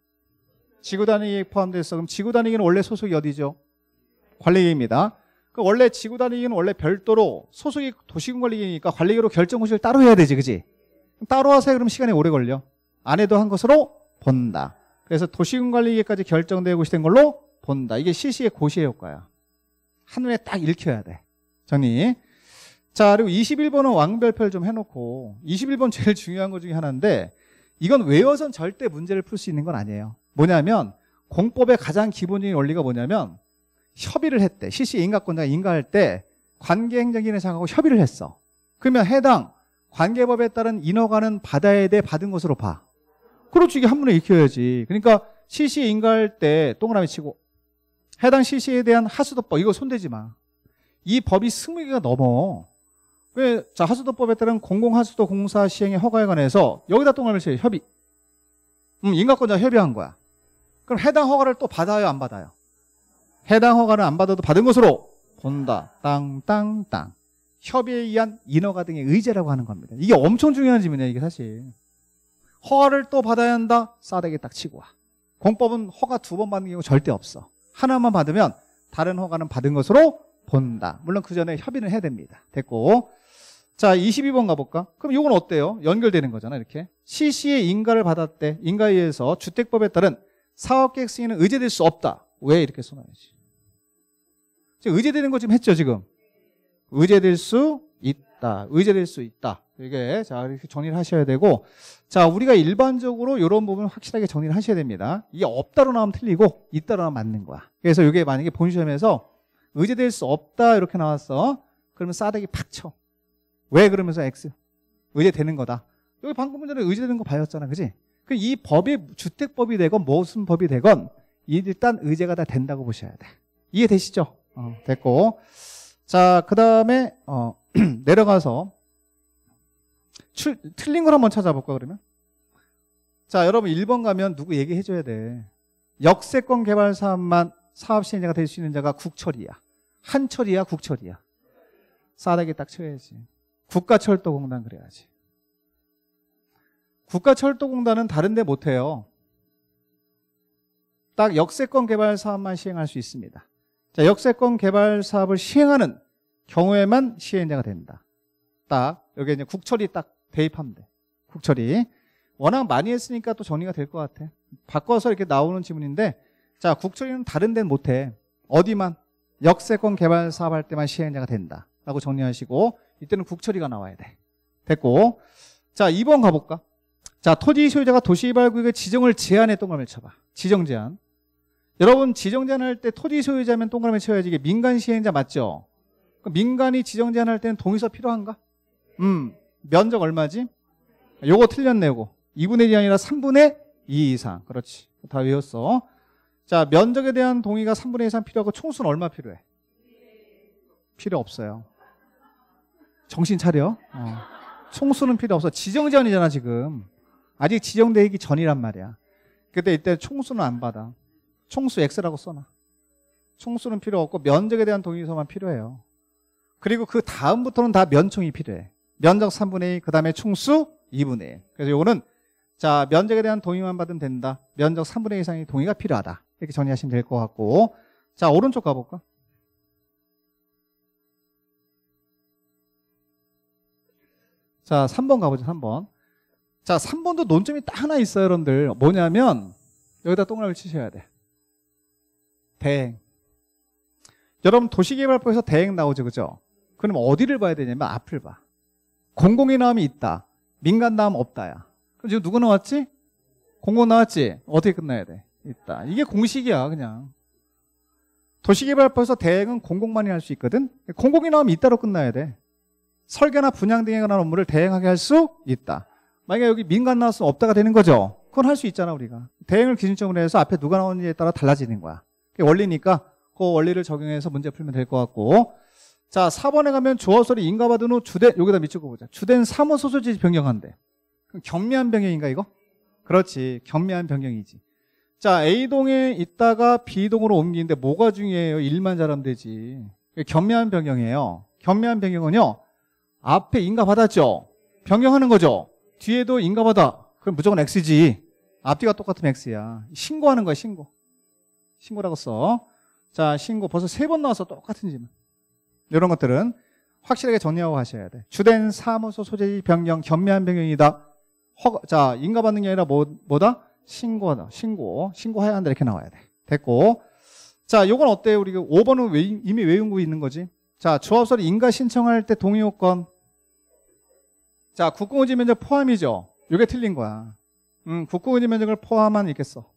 S1: 지구단위 포함됐어. 그럼 지구단위기는 원래 소속이 어디죠? 관리계획입니다. 그 원래 지구단위기는 원래 별도로 소속이 도시군관리계획이니까 관리계획으로 결정고시를 따로 해야 되지, 그지? 따로 하세요. 그럼 시간이 오래 걸려. 안 해도 한 것으로 본다. 그래서 도시군관리계획까지 결정되고 고시된 걸로 본다. 이게 실시의 고시의 효과야. 한눈에 딱 읽혀야 돼. 정리. 자, 그리고 이십일 번은 왕별표를 좀 해놓고, 이십일 번 제일 중요한 것 중에 하나인데, 이건 외워선 절대 문제를 풀 수 있는 건 아니에요. 뭐냐면 공법의 가장 기본적인 원리가 뭐냐면 협의를 했대. 실시 인가권자가 인가할 때 관계행정기관장하고 협의를 했어. 그러면 해당 관계법에 따른 인허가는 받아야 돼, 받은 것으로 봐. 그렇지, 이게 한문에 익혀야지. 그러니까 실시에 인가할 때 동그라미 치고 해당 실시에 대한 하수도법, 이거 손대지 마. 이 법이 스무 개가 넘어. 왜? 자, 하수도법에 따른 공공하수도 공사 시행의 허가에 관해서 여기다 동그라미를 쳐요. 협의. 음, 인가권자가 협의한 거야. 그럼 해당 허가를 또 받아요, 안 받아요? 해당 허가를 안 받아도 받은 것으로 본다. 땅땅땅. 협의에 의한 인허가 등의 의제라고 하는 겁니다. 이게 엄청 중요한 질문이에요, 이게 사실. 허가를 또 받아야 한다? 싸대기 딱 치고 와. 공법은 허가 두 번 받는 경우 절대 없어. 하나만 받으면 다른 허가는 받은 것으로 본다. 물론 그 전에 협의는 해야 됩니다. 됐고. 자, 이십이 번 가볼까? 그럼 이건 어때요? 연결되는 거잖아, 이렇게. 시시의 인가를 받았대. 인가에 의해서 주택법에 따른 사업계획 승인은 의제될 수 없다. 왜? 이렇게 써놔야지. 지금 의제되는 거 지금 했죠, 지금? 의제될 수 있다. 의제될 수 있다. 이게, 자, 이렇게 정리를 하셔야 되고, 자, 우리가 일반적으로 이런 부분을 확실하게 정리를 하셔야 됩니다. 이게 없다로 나오면 틀리고, 있다로 나오면 맞는 거야. 그래서 이게 만약에 본시험에서 의제될 수 없다, 이렇게 나왔어. 그러면 싸대기 팍 쳐. 왜? 그러면서 X. 의제되는 거다. 여기 방금 전에 의제되는 거 봐였잖아, 그지? 이 법이 주택법이 되건 무슨 법이 되건 일단 의제가 다 된다고 보셔야 돼. 이해되시죠? 어, 됐고. 자, 그 다음에 어, 내려가서 출, 틀린 걸 한번 찾아볼까, 그러면? 자, 여러분 일 번 가면 누구 얘기해줘야 돼. 역세권 개발 사업만 사업 시행자가 될 수 있는 자가 국철이야. 한철이야, 국철이야. 싸대기 딱 쳐야지. 국가철도공단 그래야지. 국가철도공단은 다른 데 못해요. 딱 역세권 개발 사업만 시행할 수 있습니다. 자, 역세권 개발 사업을 시행하는 경우에만 시행자가 된다. 딱 여기 이제 국철이 딱 대입하면 돼. 국철이. 워낙 많이 했으니까 또 정리가 될 것 같아. 바꿔서 이렇게 나오는 지문인데, 자, 국철이는 다른 데는 못해. 어디만? 역세권 개발 사업할 때만 시행자가 된다. 라고 정리하시고, 이때는 국철이가 나와야 돼. 됐고. 자, 이 번 가볼까? 자, 토지 소유자가 도시개발구역의 지정을 제한해 동그라미 쳐봐. 지정 제한. 여러분, 지정 제한할 때 토지 소유자면 동그라미 쳐야지. 이게 민간 시행자 맞죠? 민간이 지정 제한할 때는 동의서 필요한가? 음, 면적 얼마지? 요거 틀렸네, 요거. 이분의 일이 아니라 삼분의 이 이상. 그렇지. 다 외웠어. 자, 면적에 대한 동의가 삼분의 이 이상 필요하고 총수는 얼마 필요해? 필요 없어요. 정신 차려. 어. 총수는 필요 없어. 지정 제한이잖아, 지금. 아직 지정되기 전이란 말이야. 그때 이때 총수는 안 받아. 총수 X라고 써놔. 총수는 필요 없고 면적에 대한 동의서만 필요해요. 그리고 그 다음부터는 다 면총이 필요해. 면적 삼분의 이, 그 다음에 총수 이분의 일. 그래서 요거는 자, 면적에 대한 동의만 받으면 된다. 면적 삼분의 이 이상의 동의가 필요하다. 이렇게 정리하시면 될 것 같고. 자, 오른쪽 가볼까? 자, 삼 번 가보죠, 삼 번. 자, 삼 번도 논점이 딱 하나 있어요, 여러분들. 뭐냐면, 여기다 동그라미 치셔야 돼. 대행. 여러분, 도시개발법에서 대행 나오죠, 그죠? 그럼 어디를 봐야 되냐면, 앞을 봐. 공공이 나오면 있다. 민간 나오면 없다야. 그럼 지금 누구 나왔지? 공공 나왔지? 어떻게 끝나야 돼? 있다. 이게 공식이야, 그냥. 도시개발법에서 대행은 공공만이 할 수 있거든? 공공이 나오면 있다로 끝나야 돼. 설계나 분양 등에 관한 업무를 대행하게 할 수 있다. 만약에 여기 민간 나왔으면 없다가 되는 거죠. 그건 할 수 있잖아, 우리가. 대행을 기준점으로 해서 앞에 누가 나오는지에 따라 달라지는 거야. 그게 원리니까 그 원리를 적용해서 문제 풀면 될 것 같고. 자, 사 번에 가면 조합서를 인가받은 후 주된, 여기다 밑줄 보자. 주된 사무소 소지 변경한대. 그럼 겸미한 변경인가, 이거? 그렇지. 겸미한 변경이지. 자, A동에 있다가 B동으로 옮기는데 뭐가 중요해요? 일만 잘하면 되지. 겸미한 변경이에요. 겸미한 변경은요, 앞에 인가받았죠? 변경하는 거죠? 뒤에도 인가받아. 그럼 무조건 X지. 앞뒤가 똑같으면 X야. 신고하는 거야, 신고. 신고라고 써. 자, 신고. 벌써 세 번 나와서 똑같은 질문. 이런 것들은 확실하게 정리하고 가셔야 돼. 주된 사무소 소재지 변경, 겸미한 변경이다. 허, 자, 인가받는 게 아니라 뭐, 뭐다? 신고하다. 신고. 신고해야 한다. 이렇게 나와야 돼. 됐고. 자, 요건 어때요? 우리 오 번은 왜, 이미 외운 거 있는 거지? 자, 조합서를 인가 신청할 때 동의 요건. 자, 국공유지 면적 포함이죠. 이게 틀린 거야. 음, 국공유지 면적을 포함한 있겠어.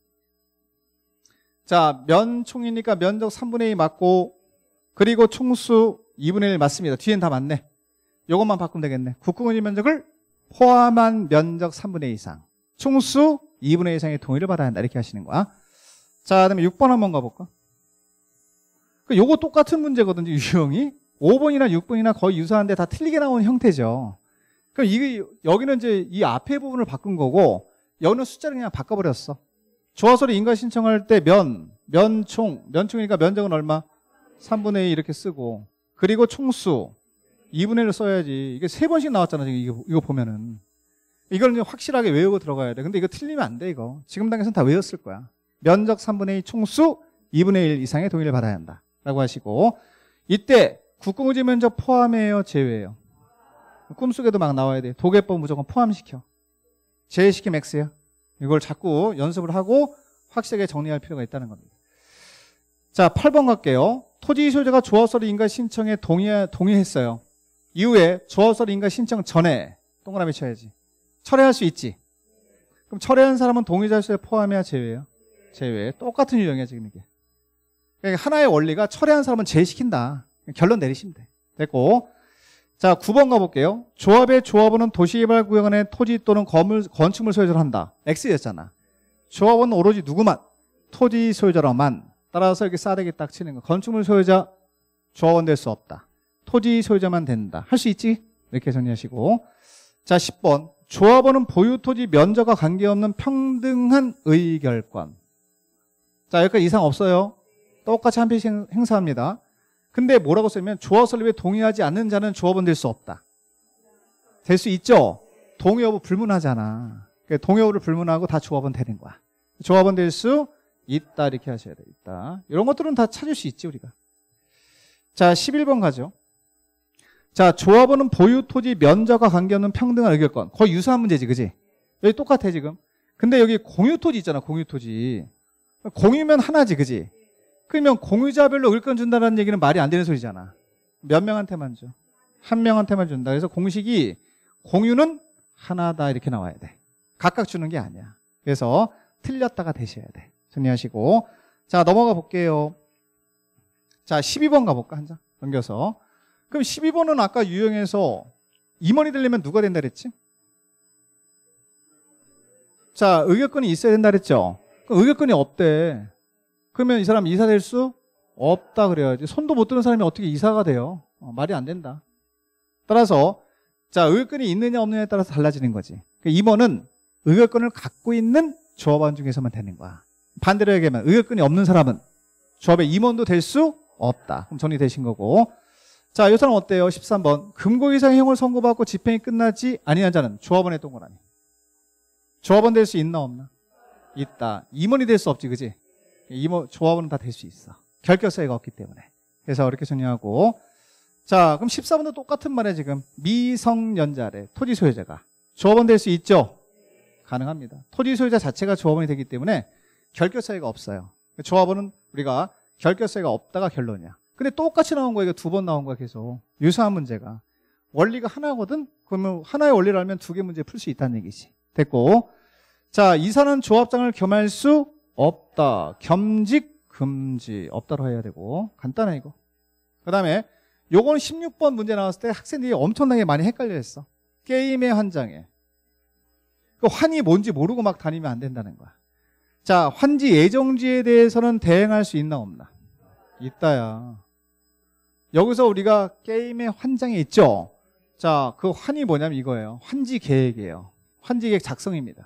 S1: 자, 면총이니까 면적 삼분의 이 맞고, 그리고 총수 이분의 일 맞습니다. 뒤엔 다 맞네. 요것만 바꾸면 되겠네. 국공유지 면적을 포함한 면적 삼분의 이 이상. 총수 이분의 일 이상의 동의를 받아야 한다. 이렇게 하시는 거야. 자, 그다음에 육 번 한번 가볼까? 요거 똑같은 문제거든요, 유형이. 오 번이나 육 번이나 거의 유사한데 다 틀리게 나오는 형태죠. 그럼 이게, 여기는 이제 이 앞에 부분을 바꾼 거고, 여기는 숫자를 그냥 바꿔버렸어. 조합서를 인가 신청할 때 면, 면총, 면총이니까 면적은 얼마? 삼분의 이 이렇게 쓰고, 그리고 총수, 이분의 일을 써야지. 이게 세 번씩 나왔잖아, 지금 이거, 이거 보면은. 이걸 확실하게 외우고 들어가야 돼. 근데 이거 틀리면 안 돼, 이거. 지금 단계에서는 다 외웠을 거야. 면적 삼분의 이, 총수 이분의 일 이상의 동의를 받아야 한다. 라고 하시고, 이때 국공유지 면적 포함해요, 제외해요? 꿈속에도 막 나와야 돼. 도계법 무조건 포함시켜. 제외시키면 X야. 이걸 자꾸 연습을 하고 확실하게 정리할 필요가 있다는 겁니다. 자, 팔 번 갈게요. 토지 소유자가 조합서를 인가 신청에 동의, 동의했어요. 이후에 조합서를 인가 신청 전에 동그라미 쳐야지. 철회할 수 있지. 그럼 철회한 사람은 동의자 수에 포함해야 제외예요? 제외. 똑같은 유형이야, 지금 이게. 그러니까 하나의 원리가 철회한 사람은 제외시킨다. 결론 내리시면 돼. 됐고. 자, 구 번 가볼게요. 조합의 조합원은 도시개발구역 안에 토지 또는 건물, 건축물 소유자로 한다. X였잖아. 조합원은 오로지 누구만? 토지 소유자로만. 따라서 이렇게 싸대기 딱 치는 거. 건축물 소유자, 조합원 될 수 없다. 토지 소유자만 된다. 할 수 있지? 이렇게 정리하시고. 자, 십 번. 조합원은 보유 토지 면적과 관계없는 평등한 의결권. 자, 여기까지 이상 없어요. 똑같이 한 표씩 행사합니다. 근데 뭐라고 쓰면 조합 설립에 동의하지 않는 자는 조합원 될 수 없다. 될 수 있죠? 동의 여부 불문하잖아. 동의 여부를 불문하고 다 조합원 되는 거야. 조합원 될 수 있다 이렇게 하셔야 돼. 있다. 이런 것들은 다 찾을 수 있지 우리가. 자, 십일 번 가죠. 자, 조합원은 보유 토지 면적과 관계없는 평등한 의결권. 거의 유사한 문제지, 그지? 여기 똑같아 지금. 근데 여기 공유 토지 있잖아, 공유 토지. 공유면 하나지, 그지? 그러면 공유자별로 의결권 준다는 얘기는 말이 안 되는 소리잖아. 몇 명한테만 줘? 한 명한테만 준다. 그래서 공식이 공유는 하나다 이렇게 나와야 돼. 각각 주는 게 아니야. 그래서 틀렸다가 되셔야 돼. 정리하시고. 자, 넘어가 볼게요. 자, 십이 번 가볼까? 한 장 넘겨서. 그럼 십이 번은 아까 유형에서 임원이 되려면 누가 된다 그랬지? 자, 의결권이 있어야 된다 그랬죠? 그럼 의결권이 없대. 그러면 이 사람 이사 될 수 없다 그래야지. 손도 못 드는 사람이 어떻게 이사가 돼요? 어, 말이 안 된다. 따라서 자, 의결권이 있느냐 없느냐에 따라서 달라지는 거지. 이 번은 의결권을 갖고 있는 조합원 중에서만 되는 거야. 반대로 얘기하면 의결권이 없는 사람은 조합의 임원도 될 수 없다. 그럼 정리되신 거고. 자, 이 사람 어때요? 십삼 번. 금고 이상의 형을 선고받고 집행이 끝나지 아니한 자는 조합원의 동거라니. 조합원 될 수 있나 없나? 있다. 임원이 될 수 없지, 그지? 임원, 조합원은 다 될 수 있어. 결격사유가 없기 때문에. 그래서 이렇게 정리하고. 자, 그럼 십사 번도 똑같은 말이야, 지금. 미성년자래. 토지 소유자가. 조합원 될 수 있죠? 가능합니다. 토지 소유자 자체가 조합원이 되기 때문에 결격사유가 없어요. 조합원은 우리가 결격사유가 없다가 결론이야. 근데 똑같이 나온 거야. 이거 두 번 나온 거야, 계속. 유사한 문제가. 원리가 하나거든? 그러면 하나의 원리를 알면 두 개 문제 풀 수 있다는 얘기지. 됐고. 자, 이사는 조합장을 겸할 수 없다. 겸직, 금지. 없다로 해야 되고. 간단해, 이거. 그 다음에 요건 십육 번 문제 나왔을 때 학생들이 엄청나게 많이 헷갈려 했어. 게임의 환장에. 그 환이 뭔지 모르고 막 다니면 안 된다는 거야. 자, 환지 예정지에 대해서는 대행할 수 있나 없나? 있다야. 여기서 우리가 게임의 환장에 있죠? 자, 그 환이 뭐냐면 이거예요. 환지 계획이에요. 환지 계획 작성입니다.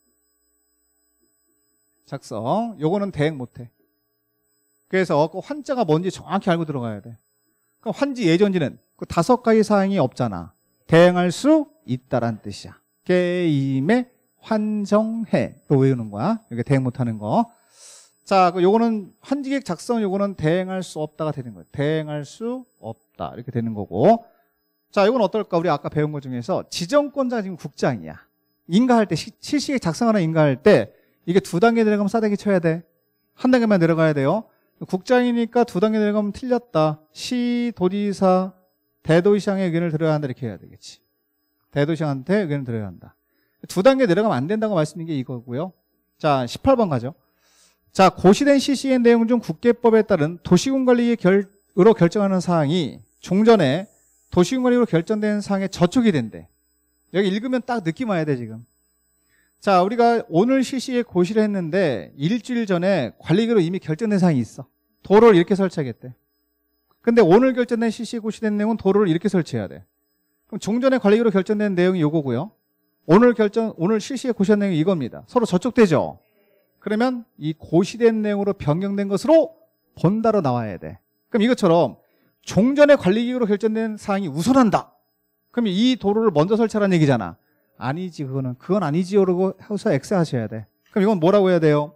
S1: 작성. 요거는 대행 못해. 그래서 그 환자가 뭔지 정확히 알고 들어가야 돼. 그럼 환지 예정지는 그 다섯 가지 사항이 없잖아. 대행할 수 있다란 뜻이야. 게임에 환정해. 또 외우는 거야. 이게 대행 못하는 거. 자, 그 요거는 환지계획 작성, 요거는 대행할 수 없다가 되는 거예요. 대행할 수 없다. 이렇게 되는 거고. 자, 요건 어떨까? 우리 아까 배운 것 중에서 지정권자가 지금 국장이야. 인가할 때, 실시계획 작성하는 인가할 때 이게 두 단계 내려가면 싸대기 쳐야 돼. 한 단계만 내려가야 돼요. 국장이니까 두 단계 내려가면 틀렸다. 시, 도지사, 대도시장의 의견을 들어야 한다. 이렇게 해야 되겠지. 대도시장한테 의견을 들어야 한다. 두 단계 내려가면 안 된다고 말씀드린 게 이거고요. 자, 십팔 번 가죠. 자, 고시된 씨씨의 내용 중 국계법에 따른 도시군관리의 결으로 결정하는 사항이 종전에 도시군관리로 결정된 사항에 저촉이 된대. 여기 읽으면 딱 느낌 와야 돼, 지금. 자, 우리가 오늘 씨씨에 고시를 했는데 일주일 전에 관리계로 이미 결정된 사항이 있어. 도로를 이렇게 설치하겠대. 근데 오늘 결정된 씨씨에 고시된 내용은 도로를 이렇게 설치해야 돼. 그럼 종전에 관리계로 결정된 내용이 요거고요. 오늘 결정, 오늘 씨씨에 고시한 내용이 이겁니다. 서로 저촉되죠? 그러면 이 고시된 내용으로 변경된 것으로 본다로 나와야 돼. 그럼 이것처럼 종전의 관리기구로 결정된 사항이 우선한다. 그럼 이 도로를 먼저 설치하라는 얘기잖아. 아니지, 그거는. 그건 아니지요. 라고 해서 X 하셔야 돼. 그럼 이건 뭐라고 해야 돼요?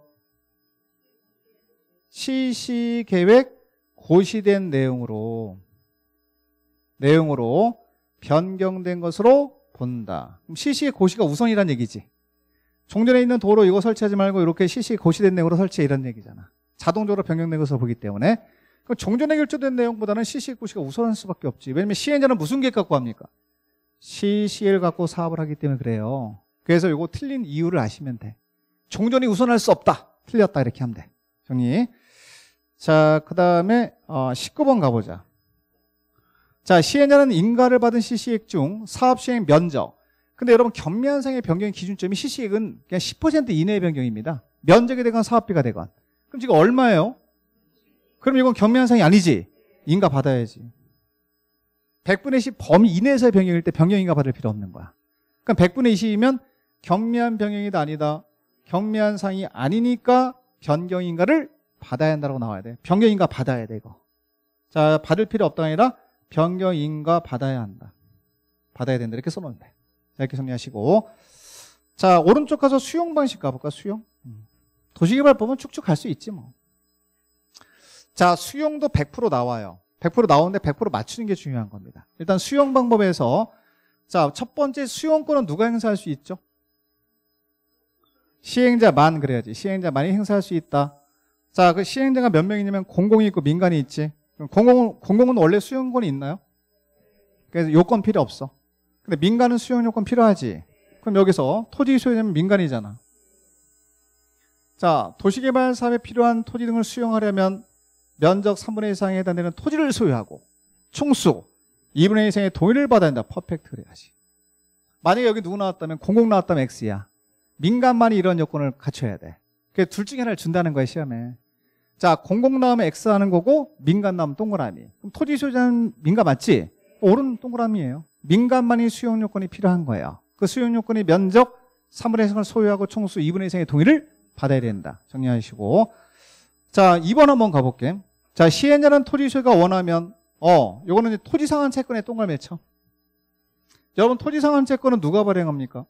S1: 씨씨 계획 고시된 내용으로, 내용으로 변경된 것으로 본다. 그럼 씨씨의 고시가 우선이란 얘기지. 종전에 있는 도로 이거 설치하지 말고 이렇게 씨씨 고시된 내용으로 설치해 이런 얘기잖아. 자동적으로 변경된 것으로 보기 때문에. 그럼 종전에 결정된 내용보다는 씨씨 고시가 우선할 수밖에 없지. 왜냐면 시행자는 무슨 계획 갖고 합니까? 씨씨엘 갖고 사업을 하기 때문에 그래요. 그래서 이거 틀린 이유를 아시면 돼. 종전이 우선할 수 없다. 틀렸다 이렇게 하면 돼. 정리. 자, 그 다음에 어, 십구 번 가보자. 자, 시행자는 인가를 받은 씨씨액 중 사업 시행 면적. 근데 여러분 경미한상의 변경 기준점이 씨씨액은 그냥 십 퍼센트 이내의 변경입니다. 면적이 되건 사업비가 되건. 그럼 지금 얼마예요? 그럼 이건 경미한상이 아니지. 인가 받아야지. 백분의 십 범위 이내에서의 변경일 때 변경인가 받을 필요 없는 거야. 그럼 백분의 이십이면 경미한 병행이다 아니다. 경미한 상이 아니니까 변경인가를 받아야 한다고 나와야 돼. 변경인가 받아야 돼 이거. 자, 받을 필요 없다가 아니라 변경인가 받아야 한다. 받아야 된다 이렇게 써놓으면 돼. 이렇게 정리하시고, 자 오른쪽 가서 수용 방식 가볼까? 수용. 도시개발법은 쭉쭉 갈 수 있지 뭐. 자, 수용도 백 퍼센트 나와요. 백 퍼센트 나오는데 백 퍼센트 맞추는 게 중요한 겁니다. 일단 수용 방법에서, 자, 첫 번째 수용권은 누가 행사할 수 있죠? 시행자만. 그래야지. 시행자만이 행사할 수 있다. 자, 그 시행자가 몇 명이냐면 공공이 있고 민간이 있지. 그럼 공공은, 공공은 원래 수용권이 있나요? 그래서 요건 필요 없어. 근데 민간은 수용 요건 필요하지. 그럼 여기서 토지 소유자면 민간이잖아. 자, 도시개발 사업에 필요한 토지 등을 수용하려면 면적 삼분의 일 이상에 해당되는 토지를 소유하고 총수 이분의 일 이상의 동의를 받아야 된다. 퍼펙트를 해야지. 만약에 여기 누구 나왔다면 공공 나왔다면 X야. 민간만이 이런 요건을 갖춰야 돼. 그게 둘 중에 하나를 준다는 거야 시험에. 자, 공공 나오면 X 하는 거고 민간 나오면 동그라미. 그럼 토지 소유자는 민간 맞지? 옳은 동그라미예요. 민간만이 수용 요건이 필요한 거예요. 그 수용 요건이 면적 삼분의 일 이상을 소유하고 총수 이분의 일 이상의 동의를 받아야 된다. 정리하시고. 자, 이 번 한번 가볼게. 자, 시행자는 토지 소유가 원하면, 어, 요거는 이제 토지 상한 채권에 동그라미 쳐. 여러분, 토지 상한 채권은 누가 발행합니까?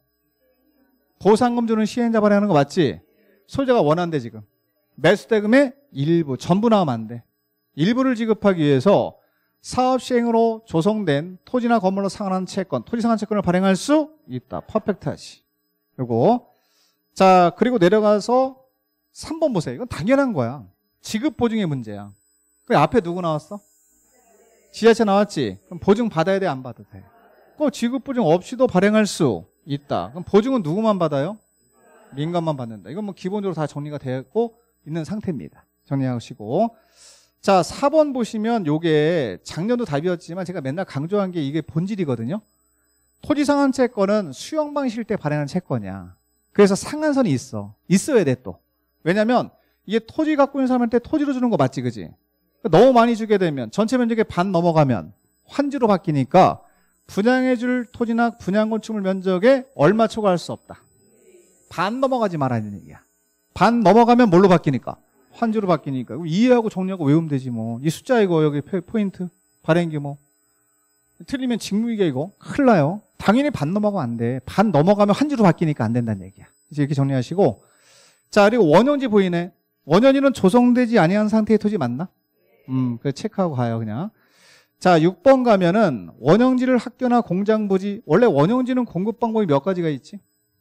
S1: 보상금 주는 시행자 발행하는 거 맞지? 소유자가 원한대, 지금. 매수대금의 일부, 전부 나오면 안 돼. 일부를 지급하기 위해서 사업 시행으로 조성된 토지나 건물로 상환한 채권, 토지 상한 채권을 발행할 수 있다. 퍼펙트하지. 요거. 자, 그리고 내려가서 삼 번 보세요. 이건 당연한 거야. 지급 보증의 문제야. 그 앞에 누구 나왔어? 지자체 나왔지? 그럼 보증 받아야 돼, 안 받아도 돼? 그 지급 보증 없이도 발행할 수 있다. 그럼 보증은 누구만 받아요? 민간만 받는다. 이건 뭐 기본적으로 다 정리가 되고 있는 상태입니다. 정리하시고. 자, 사 번 보시면 요게 작년도 답이었지만 제가 맨날 강조한 게 이게 본질이거든요. 토지 상한 채권은 수용 방식일 때 발행한 채권이야. 그래서 상한선이 있어. 있어야 돼 또. 왜냐면 이게 토지 갖고 있는 사람한테 토지로 주는 거 맞지, 그지? 너무 많이 주게 되면 전체 면적의 반 넘어가면 환지로 바뀌니까 분양해줄 토지나 분양 건축물 면적에 얼마 초과할 수 없다. 반 넘어가지 말라는 얘기야. 반 넘어가면 뭘로 바뀌니까? 환지로 바뀌니까. 이해하고 정리하고 외우면 되지 뭐. 이 숫자 이거 여기 포인트 발행 규모. 틀리면 직무이게 이거 큰일 나요. 당연히 반 넘어가면 안 돼. 반 넘어가면 환지로 바뀌니까 안 된다는 얘기야. 이제 이렇게 정리하시고. 자, 그리고 원형지 보이네. 원형지는 조성되지 아니한 상태의 토지 맞나? 음, 그 체크하고 가요, 그냥. 자, 육 번 가면은 원형지를 학교나 공장 부지. 원래 원형지는 공급 방법이 몇 가지가 있지?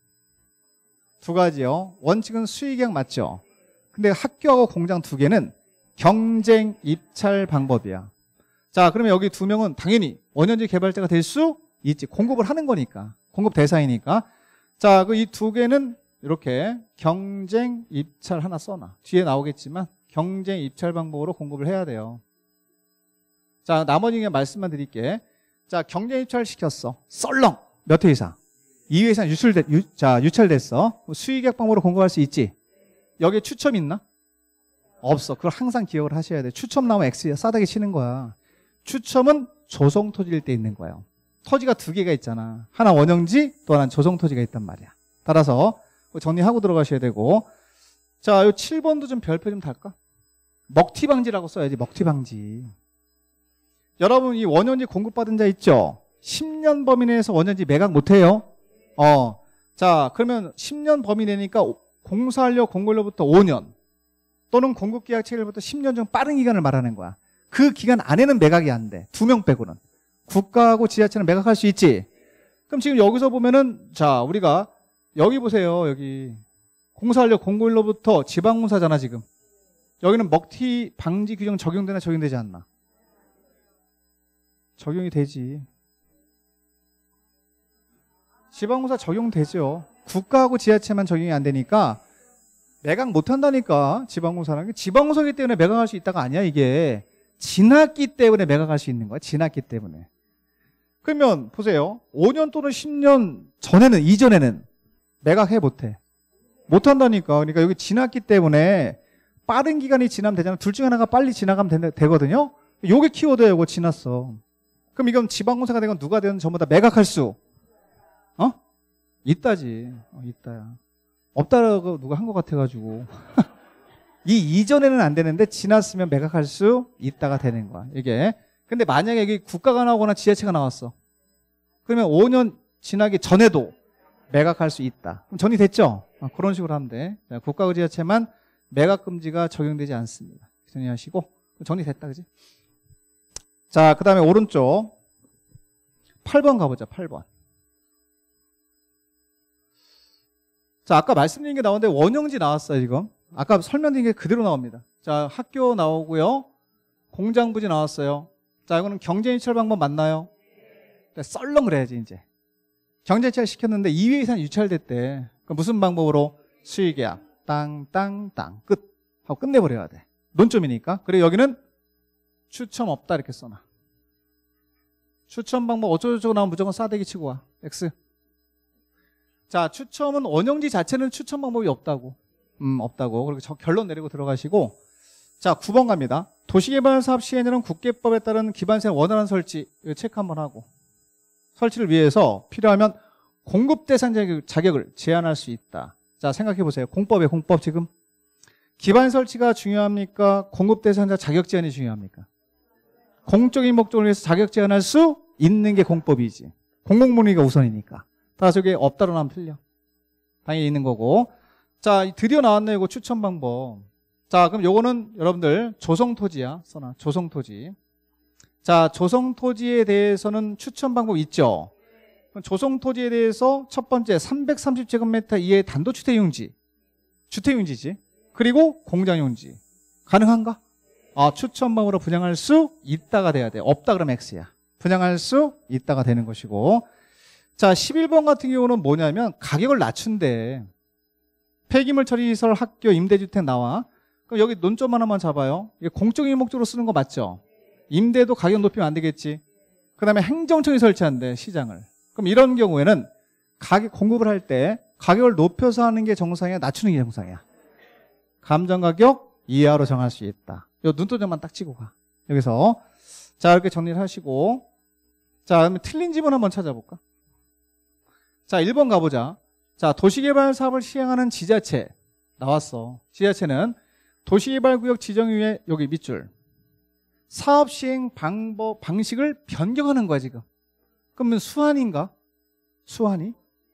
S1: 두 가지요. 원칙은 수의계약 맞죠? 근데 학교하고 공장 두 개는 경쟁 입찰 방법이야. 자, 그러면 여기 두 명은 당연히 원형지 개발자가 될 수 있지. 공급을 하는 거니까. 공급 대상이니까. 자, 그 이 두 개는 이렇게 경쟁 입찰 하나 써놔. 뒤에 나오겠지만 경쟁 입찰 방법으로 공급을 해야 돼요. 자, 나머지 그냥 말씀만 드릴게. 자, 경쟁 입찰 시켰어. 썰렁. 몇 회 이상? 이 회 이상 유출됐, 유, 자, 유찰됐어. 수의계약 방법으로 공급할 수 있지. 여기에 추첨 있나? 없어. 그걸 항상 기억을 하셔야 돼. 추첨 나오면 X야. 싸다게 치는 거야. 추첨은 조성 토지일 때 있는 거예요. 토지가 두 개가 있잖아. 하나 원형지, 또 하나는 조성 토지가 있단 말이야. 따라서 정리하고 들어가셔야 되고. 자, 요 칠 번도 좀 별표 좀 달까? 먹튀 방지라고 써야지. 먹튀 방지. 여러분, 이 원형지 공급받은 자 있죠? 십 년 범위 내에서 원형지 매각 못해요. 어, 자, 그러면 십 년 범위 내니까 공사하려 공고일로부터 오 년 또는 공급계약 체결부터 십 년 중 빠른 기간을 말하는 거야. 그 기간 안에는 매각이 안 돼. 두 명 빼고는. 국가하고 지자체는 매각할 수 있지. 그럼 지금 여기서 보면은, 자, 우리가 여기 보세요. 여기 공사하려 공고일로부터 지방공사잖아 지금. 여기는 먹튀 방지 규정 적용되나 적용되지 않나? 적용이 되지. 지방공사 적용되죠. 국가하고 지자체만 적용이 안 되니까 매각 못한다니까. 지방공사는 지방공사이기 때문에 매각할 수 있다가 아니야. 이게 지났기 때문에 매각할 수 있는 거야. 지났기 때문에. 그러면 보세요. 오 년 또는 십 년 전에는, 이전에는 매각해 못해. 못한다니까. 그러니까 여기 지났기 때문에 빠른 기간이 지나면 되잖아. 둘 중에 하나가 빨리 지나가면 되, 되거든요. 요게 키워드예요. 이거 지났어. 그럼 이건 지방공사가 되건 누가 되든 전부 다 매각할 수. 어? 있다지. 어, 있다야. 없다라고 누가 한 것 같아가지고. 이 이전에는 안 되는데 지났으면 매각할 수 있다가 되는 거야. 이게. 근데 만약에 여기 국가가 나오거나 지자체가 나왔어. 그러면 오 년 지나기 전에도 매각할 수 있다. 그럼 정리됐죠? 어, 그런 식으로 하면 돼. 자, 국가와 지자체만 매각 금지가 적용되지 않습니다. 정리하시고. 정리됐다, 그지? 자, 그 다음에 오른쪽. 팔 번 가보자, 팔 번. 자, 아까 말씀드린 게 나오는데 원형지 나왔어요, 지금. 아까 설명드린 게 그대로 나옵니다. 자, 학교 나오고요. 공장부지 나왔어요. 자, 이거는 경제인출 방법 맞나요? 썰렁 그래야지, 이제. 경제인출 시켰는데 이 회 이상 유찰됐대. 그럼 무슨 방법으로? 수의계약. 땅, 땅, 땅. 끝. 하고 끝내버려야 돼. 논점이니까. 그리고 여기는 추첨 없다 이렇게 써놔. 추첨 방법 어쩌고저쩌고 나오면 무조건 싸대기 치고 와. X. 자, 추첨은 원형지 자체는 추첨 방법이 없다고. 음, 없다고. 그리고 저 결론 내리고 들어가시고. 자, 구 번 갑니다. 도시개발사업 시행자는 국계법에 따른 기반세 원활한 설치. 이거 체크 한번 하고. 설치를 위해서 필요하면 공급 대상 자격, 자격을 제한할 수 있다. 자, 생각해 보세요. 공법에 공법 지금. 기반 설치가 중요합니까? 공급 대상자 자격 제한이 중요합니까? 공적인 목적을 위해서 자격 제한할 수 있는 게 공법이지. 공공문의가 우선이니까. 따라서 이게 없다로 나면 틀려. 당연히 있는 거고. 자, 드디어 나왔네요. 이거 추천 방법. 자, 그럼 요거는 여러분들 조성토지야. 써놔. 조성토지. 자, 조성토지에 대해서는 추천 방법 있죠. 그럼 조성토지에 대해서 첫 번째 삼백삼십 제곱미터 이하의 단독주택용지. 주택용지지. 그리고 공장용지. 가능한가? 아, 추천방으로 분양할 수 있다가 돼야 돼. 없다 그러면 X야. 분양할 수 있다가 되는 것이고. 자, 십일 번 같은 경우는 뭐냐면 가격을 낮춘대. 폐기물 처리시설, 학교, 임대주택 나와. 그럼 여기 논점 하나만 잡아요. 이게 공적인 목적으로 쓰는 거 맞죠? 임대도 가격 높이면 안 되겠지. 그 다음에 행정청이 설치한대, 시장을. 그럼 이런 경우에는 가격 공급을 할 때 가격을 높여서 하는 게 정상이야, 낮추는 게 정상이야. 감정가격 이하로 정할 수 있다. 요 눈도장만 딱 찍고 가. 여기서. 자, 이렇게 정리를 하시고. 자, 그러면 틀린 지문 한번 찾아볼까? 자, 일 번 가보자. 자, 도시개발 사업을 시행하는 지자체. 나왔어. 지자체는 도시개발구역 지정 후에 여기 밑줄. 사업 시행 방법, 방식을 변경하는 거야, 지금. 그러면 수한인가? 수한이?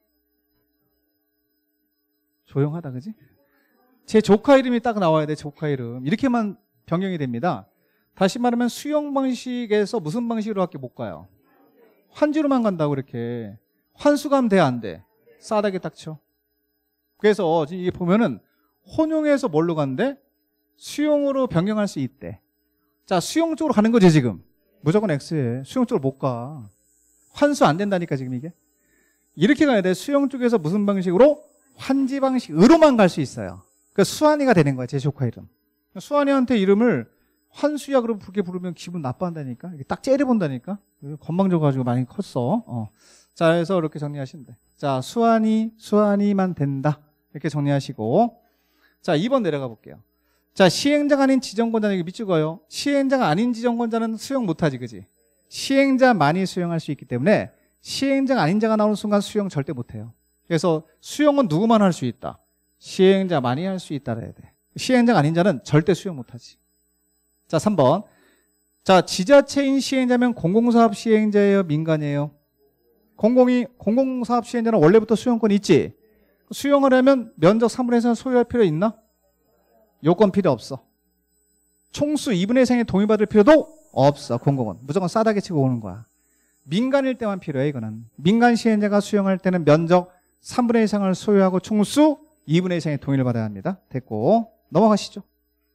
S1: 조용하다, 그지? 제 조카 이름이 딱 나와야 돼, 조카 이름. 이렇게만 변경이 됩니다. 다시 말하면 수용 방식에서 무슨 방식으로 밖에 못 가요? 환지로만 간다고 이렇게. 환수가면 돼, 안 돼? 싸다게 딱 쳐. 그래서 이게 보면은 혼용해서 뭘로 간대? 수용으로 변경할 수 있대. 자, 수용 쪽으로 가는 거지, 지금. 무조건 X에. 수용 쪽으로 못 가. 환수 안 된다니까, 지금 이게. 이렇게 가야 돼. 수용 쪽에서 무슨 방식으로? 환지 방식으로만 갈 수 있어요. 그러니까 수환이가 되는 거야, 제 조카 이름. 수환이한테 이름을 환수야 그러면 그렇게 부르면 기분 나빠한다니까. 이게 딱 째려본다니까. 건방져가지고 많이 컸어. 어. 자, 그래서 이렇게 정리하시면 돼. 자, 수환이, 수환이만 된다. 이렇게 정리하시고. 자, 이 번 내려가 볼게요. 자, 시행자가 아닌 지정권자는 여기 밑줄거요. 시행자가 아닌 지정권자는 수용 못하지, 그지? 시행자만이 수용할 수 있기 때문에 시행자가 아닌 자가 나오는 순간 수용 절대 못해요. 그래서 수용은 누구만 할 수 있다? 시행자만이 할 수 있다 그래야 돼. 시행자가 아닌 자는 절대 수용 못하지. 자, 삼 번. 자, 지자체인 시행자면 공공사업 시행자예요, 민간이에요? 공공이, 공공사업 시행자는 원래부터 수용권이 있지? 수용을 하면 면적 삼분의 일을 소유할 필요 있나? 요건 필요 없어. 총수 이분의 일상에 동의받을 필요도 없어. 공공은 무조건 싸다게 치고 오는 거야. 민간일 때만 필요해. 이거는 민간 시행자가 수용할 때는 면적 삼분의 일 이상을 소유하고 총수 이분의 일 이상의 동의를 받아야 합니다. 됐고 넘어가시죠.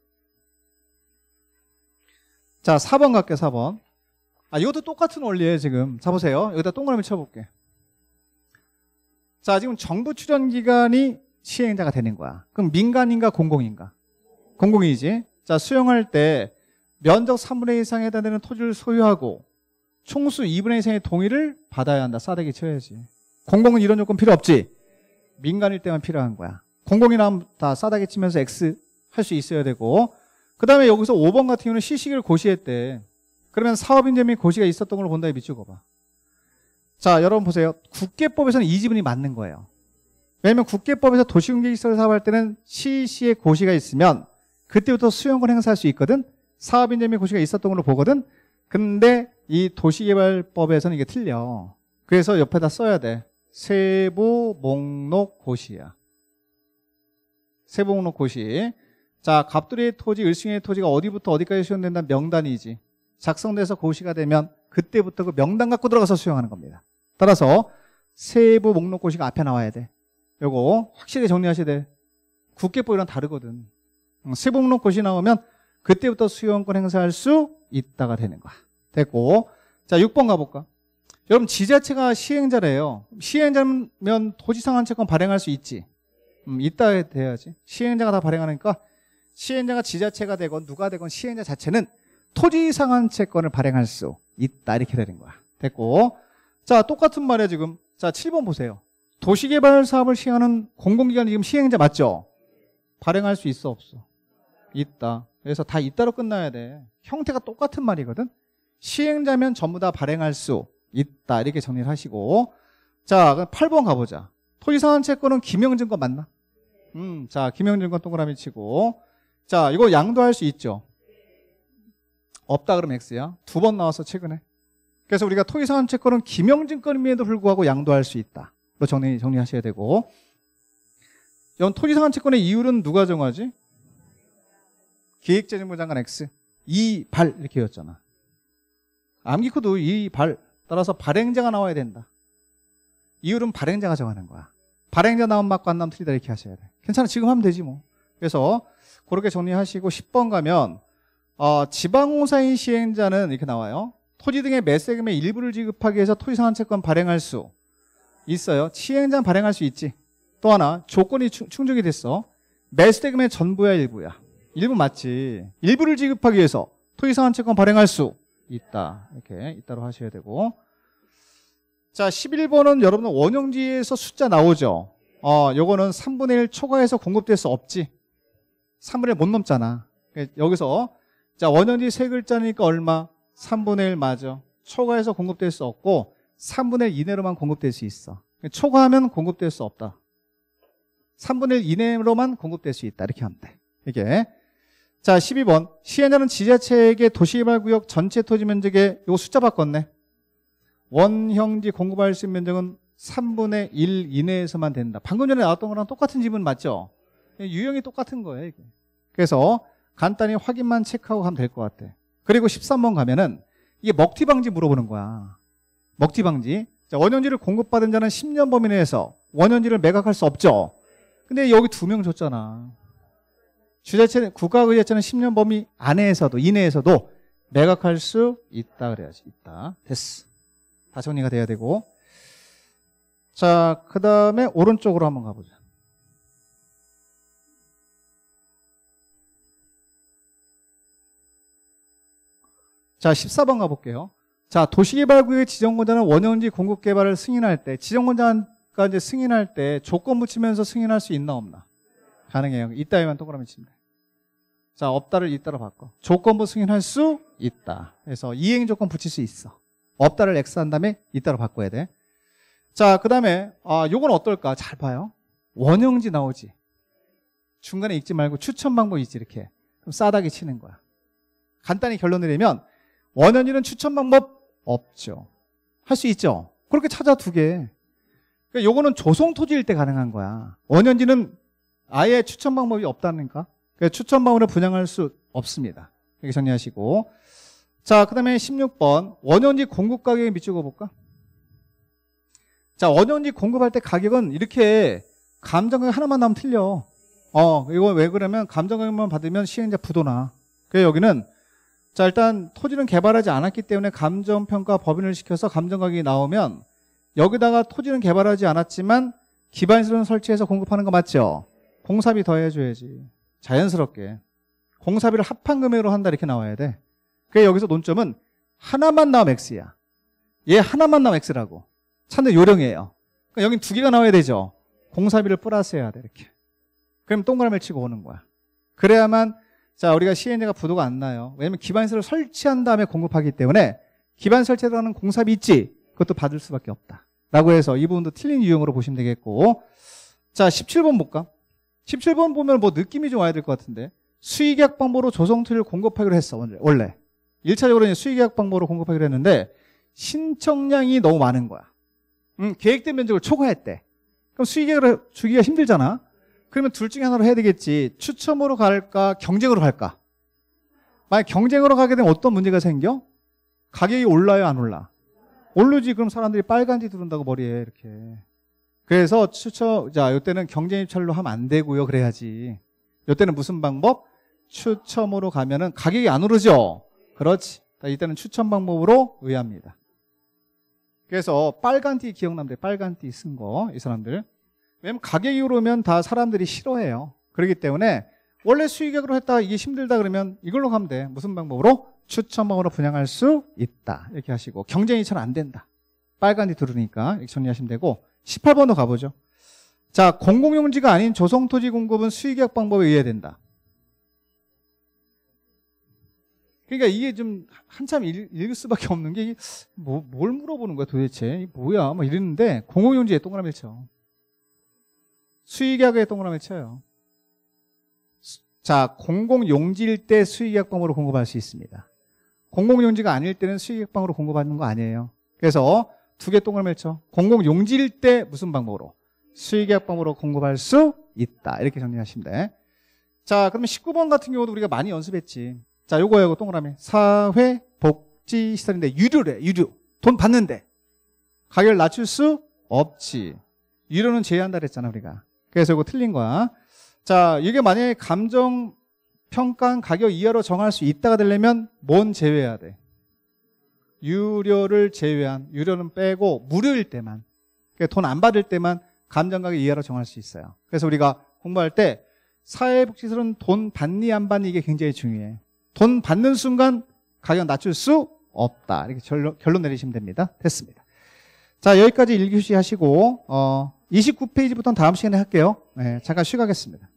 S1: 자, 사 번 갈게요. 사 번. 아, 이것도 똑같은 원리예요. 지금 자, 보세요. 여기다 동그라미 쳐볼게. 자, 지금 정부 출연기관이 시행자가 되는 거야. 그럼 민간인가 공공인가? 공공이지. 자, 수용할 때 면적 삼분의 일 이상에 해당되는 토지를 소유하고 총수 이분의 일 이상의 동의를 받아야 한다. 싸대기 쳐야지. 공공은 이런 요건 필요 없지. 민간일 때만 필요한 거야. 공공이 나오면 다 싸다게 치면서 X 할 수 있어야 되고. 그 다음에 여기서 오 번 같은 경우는 시식을 고시했대. 그러면 사업인재 및 고시가 있었던 걸 본다에 밑줄 그어봐. 자, 여러분 보세요. 국계법에서는 이 지문이 맞는 거예요. 왜냐면 국계법에서 도시공개시설 사업할 때는 시시의 고시가 있으면 그때부터 수용권 행사할 수 있거든. 사업인재 및 고시가 있었던 걸로 보거든. 근데 이 도시개발법에서는 이게 틀려. 그래서 옆에다 써야 돼. 세부 목록 고시야. 세부 목록 고시. 자, 갑돌이의 토지, 을숭이의 토지가 어디부터 어디까지 수용된다는 명단이지. 작성돼서 고시가 되면 그때부터 그 명단 갖고 들어가서 수용하는 겁니다. 따라서 세부 목록 고시가 앞에 나와야 돼. 요거 확실히 정리하셔야 돼. 국계법이랑 다르거든. 세부 목록 고시 나오면 그때부터 수용권 행사할 수 있다가 되는 거야. 됐고. 자, 육 번 가볼까? 여러분, 지자체가 시행자래요. 시행자면 토지상환채권 발행할 수 있지. 음, 있다 돼야지. 시행자가 다 발행하니까 시행자가 지자체가 되건 누가 되건 시행자 자체는 토지상환채권을 발행할 수 있다. 이렇게 되는 거야. 됐고. 자, 똑같은 말이야, 지금. 자, 칠 번 보세요. 도시개발 사업을 시행하는 공공기관이 지금 시행자 맞죠? 발행할 수 있어, 없어? 있다. 그래서 다 있다로 끝나야 돼. 형태가 똑같은 말이거든. 시행자면 전부 다 발행할 수 있다. 이렇게 정리를 하시고. 자, 그럼 팔 번 가보자. 토지상환채권은 김영증권 맞나? 음, 자, 김영증권 동그라미 치고. 자, 이거 양도할 수 있죠? 없다 그러면 X야. 두 번 나왔어, 최근에. 그래서 우리가 토지상환채권은 김영증권임에도 불구하고 양도할 수 있다. 로 정리, 정리하셔야 되고. 이런 토지상환채권의 이율은 누가 정하지? 기획재정부 장관 X. 이발 이렇게 였잖아. 암기코도 이발. 따라서 발행자가 나와야 된다. 이율은 발행자가 정하는 거야. 발행자 나오면 맞고 안 나오면 틀리다 이렇게 하셔야 돼. 괜찮아. 지금 하면 되지 뭐. 그래서 그렇게 정리하시고 십 번 가면 어, 지방공사인 시행자는 이렇게 나와요. 토지 등의 매세금의 일부를 지급하기 위해서 토지상환채권 발행할 수 있어요. 시행자는 발행할 수 있지. 또 하나 조건이 충, 충족이 됐어. 매수대금의 전부야 일부야. 일부 맞지. 일부를 지급하기 위해서 토지상환채권 발행할 수 있다. 이렇게 이따로 하셔야 되고. 자, 십일 번은 여러분은 원형지에서 숫자 나오죠. 어, 요거는 삼분의 일 초과해서 공급될 수 없지. 삼분의 일 못 넘잖아. 여기서 자, 원형지 세 글자니까 얼마? 삼분의 일 맞아. 초과해서 공급될 수 없고 삼분의 일 이내로만 공급될 수 있어. 초과하면 공급될 수 없다. 삼분의 일 이내로만 공급될 수 있다. 이렇게 하면 돼. 이게. 자, 십이 번. 시행자는 지자체에게 도시개발구역 전체 토지 면적에 이거 숫자 바꿨네. 원형지 공급할 수 있는 면적은 삼분의 일 이내에서만 된다. 방금 전에 나왔던 거랑 똑같은 지문 맞죠? 유형이 똑같은 거예요. 이게. 그래서 간단히 확인만 체크하고 가면 될 것 같아. 그리고 십삼 번 가면은 이게 먹튀 방지 물어보는 거야. 먹튀 방지. 자, 원형지를 공급받은 자는 십 년 범위 내에서 원형지를 매각할 수 없죠. 근데 여기 두 명 줬잖아. 주자체, 국가의자체는 십 년 범위 안에서도, 이내에서도 매각할 수 있다 그래야지. 있다. 됐어. 다 정리가 돼야 되고. 자, 그 다음에 오른쪽으로 한번 가보자. 자, 십사 번 가볼게요. 자, 도시개발구역의 지정권자는 원형지 공급개발을 승인할 때, 지정권자가 이제 승인할 때 조건 붙이면서 승인할 수 있나 없나? 가능해요. 있다에만 동그라미 치면 돼. 자, 없다를 있다로 바꿔. 조건부 승인할 수 있다. 그래서 이행 조건 붙일 수 있어. 없다를 X 한 다음에 있다로 바꿔야 돼. 자, 그 다음에 아, 요건 어떨까? 잘 봐요. 원형지 나오지. 중간에 읽지 말고 추천 방법이 있지 이렇게. 그럼 싸다기 치는 거야. 간단히 결론 내리면 원형지는 추천 방법 없죠. 할 수 있죠. 그렇게 찾아 두 개. 그러니까 요거는 조성토지일 때 가능한 거야. 원형지는 아예 추천 방법이 없다니까. 그러니까 추천 방법을 분양할 수 없습니다. 이렇게 정리하시고. 자, 그 다음에 십육 번 원형지 공급 가격에 밑줄어 볼까? 자, 원형지 공급할 때 가격은 이렇게 감정가격 하나만 나오면 틀려. 어, 이거 왜 그러면 감정가격만 받으면 시행자 부도나. 그래서 여기는 자, 일단 토지는 개발하지 않았기 때문에 감정평가 법인을 시켜서 감정가격이 나오면 여기다가 토지는 개발하지 않았지만 기반시설은 설치해서 공급하는 거 맞죠? 공사비 더해줘야지. 자연스럽게. 공사비를 합한 금액으로 한다 이렇게 나와야 돼. 그래서 여기서 논점은 하나만 나오면 X야. 얘 하나만 나오면 X라고. 찾는 요령이에요. 그러니까 여긴 두 개가 나와야 되죠. 공사비를 플러스 해야 돼 이렇게. 그럼 동그라미를 치고 오는 거야. 그래야만 자, 우리가 시행자가 부도가 안 나요. 왜냐면 기반시설을 설치한 다음에 공급하기 때문에 기반 설치에 들어가는 공사비 있지? 그것도 받을 수밖에 없다. 라고 해서 이 부분도 틀린 유형으로 보시면 되겠고. 자, 십칠 번 볼까? 십칠 번 보면 뭐 느낌이 좀 와야 될 것 같은데. 수의계약 방법으로 조성토지를 공급하기로 했어, 원래. 일 차적으로 수의계약 방법으로 공급하기로 했는데, 신청량이 너무 많은 거야. 음, 계획된 면적을 초과했대. 그럼 수의계약을 주기가 힘들잖아. 그러면 둘 중에 하나로 해야 되겠지. 추첨으로 갈까, 경쟁으로 갈까? 만약 경쟁으로 가게 되면 어떤 문제가 생겨? 가격이 올라요, 안 올라? 오르지. 그럼 사람들이 빨간지 두른다고 머리에 이렇게. 그래서 추첨, 자, 이때는 경쟁 입찰로 하면 안 되고요. 그래야지. 이때는 무슨 방법? 추첨으로 가면은 가격이 안 오르죠? 그렇지. 이때는 추첨 방법으로 의합니다. 그래서 빨간 띠 기억나면 돼. 빨간 띠 쓴 거, 이 사람들. 왜냐면 가격이 오르면 다 사람들이 싫어해요. 그렇기 때문에 원래 수의계약으로 했다가 이게 힘들다 그러면 이걸로 가면 돼. 무슨 방법으로? 추첨방으로 분양할 수 있다. 이렇게 하시고. 경쟁이 잘 안 된다. 빨간 띠 두르니까 이렇게 정리하시면 되고. 십팔 번으로 가보죠. 자, 공공용지가 아닌 조성토지 공급은 수의계약 방법에 의해야 된다. 그러니까 이게 좀 한참 읽, 읽을 수밖에 없는 게 뭐, 뭘 물어보는 거야 도대체? 이게 뭐야? 막 이랬는데 공공용지에 동그라미 쳐. 수의계약에 동그라미 쳐요. 자, 공공용지일 때 수의계약 방법으로 공급할 수 있습니다. 공공용지가 아닐 때는 수의계약 방법으로 공급하는 거 아니에요. 그래서 두 개 동그라미 쳐. 공공용지일 때 무슨 방법으로? 수의계약 방법으로 공급할 수 있다. 이렇게 정리하시면 돼. 자, 그러면 십구 번 같은 경우도 우리가 많이 연습했지. 자, 요거예요. 요거 동그라미. 사회복지시설인데 유료래. 유료. 돈 받는데. 가격을 낮출 수 없지. 유료는 제외한다 그랬잖아 우리가. 그래서 이거 틀린 거야. 자, 이게 만약에 감정평가 가격 이하로 정할 수 있다가 되려면 뭔 제외해야 돼? 유료를 제외한, 유료는 빼고 무료일 때만, 그러니까 돈 안 받을 때만 감정가격 이하로 정할 수 있어요. 그래서 우리가 공부할 때 사회복지시설은 돈 받니 안 받니 이게 굉장히 중요해. 돈 받는 순간 가격 낮출 수 없다. 이렇게 결론, 결론 내리시면 됩니다. 됐습니다. 자, 여기까지 일 교시 하시고 어, 이십구 페이지부터는 다음 시간에 할게요. 네, 잠깐 쉬가겠습니다.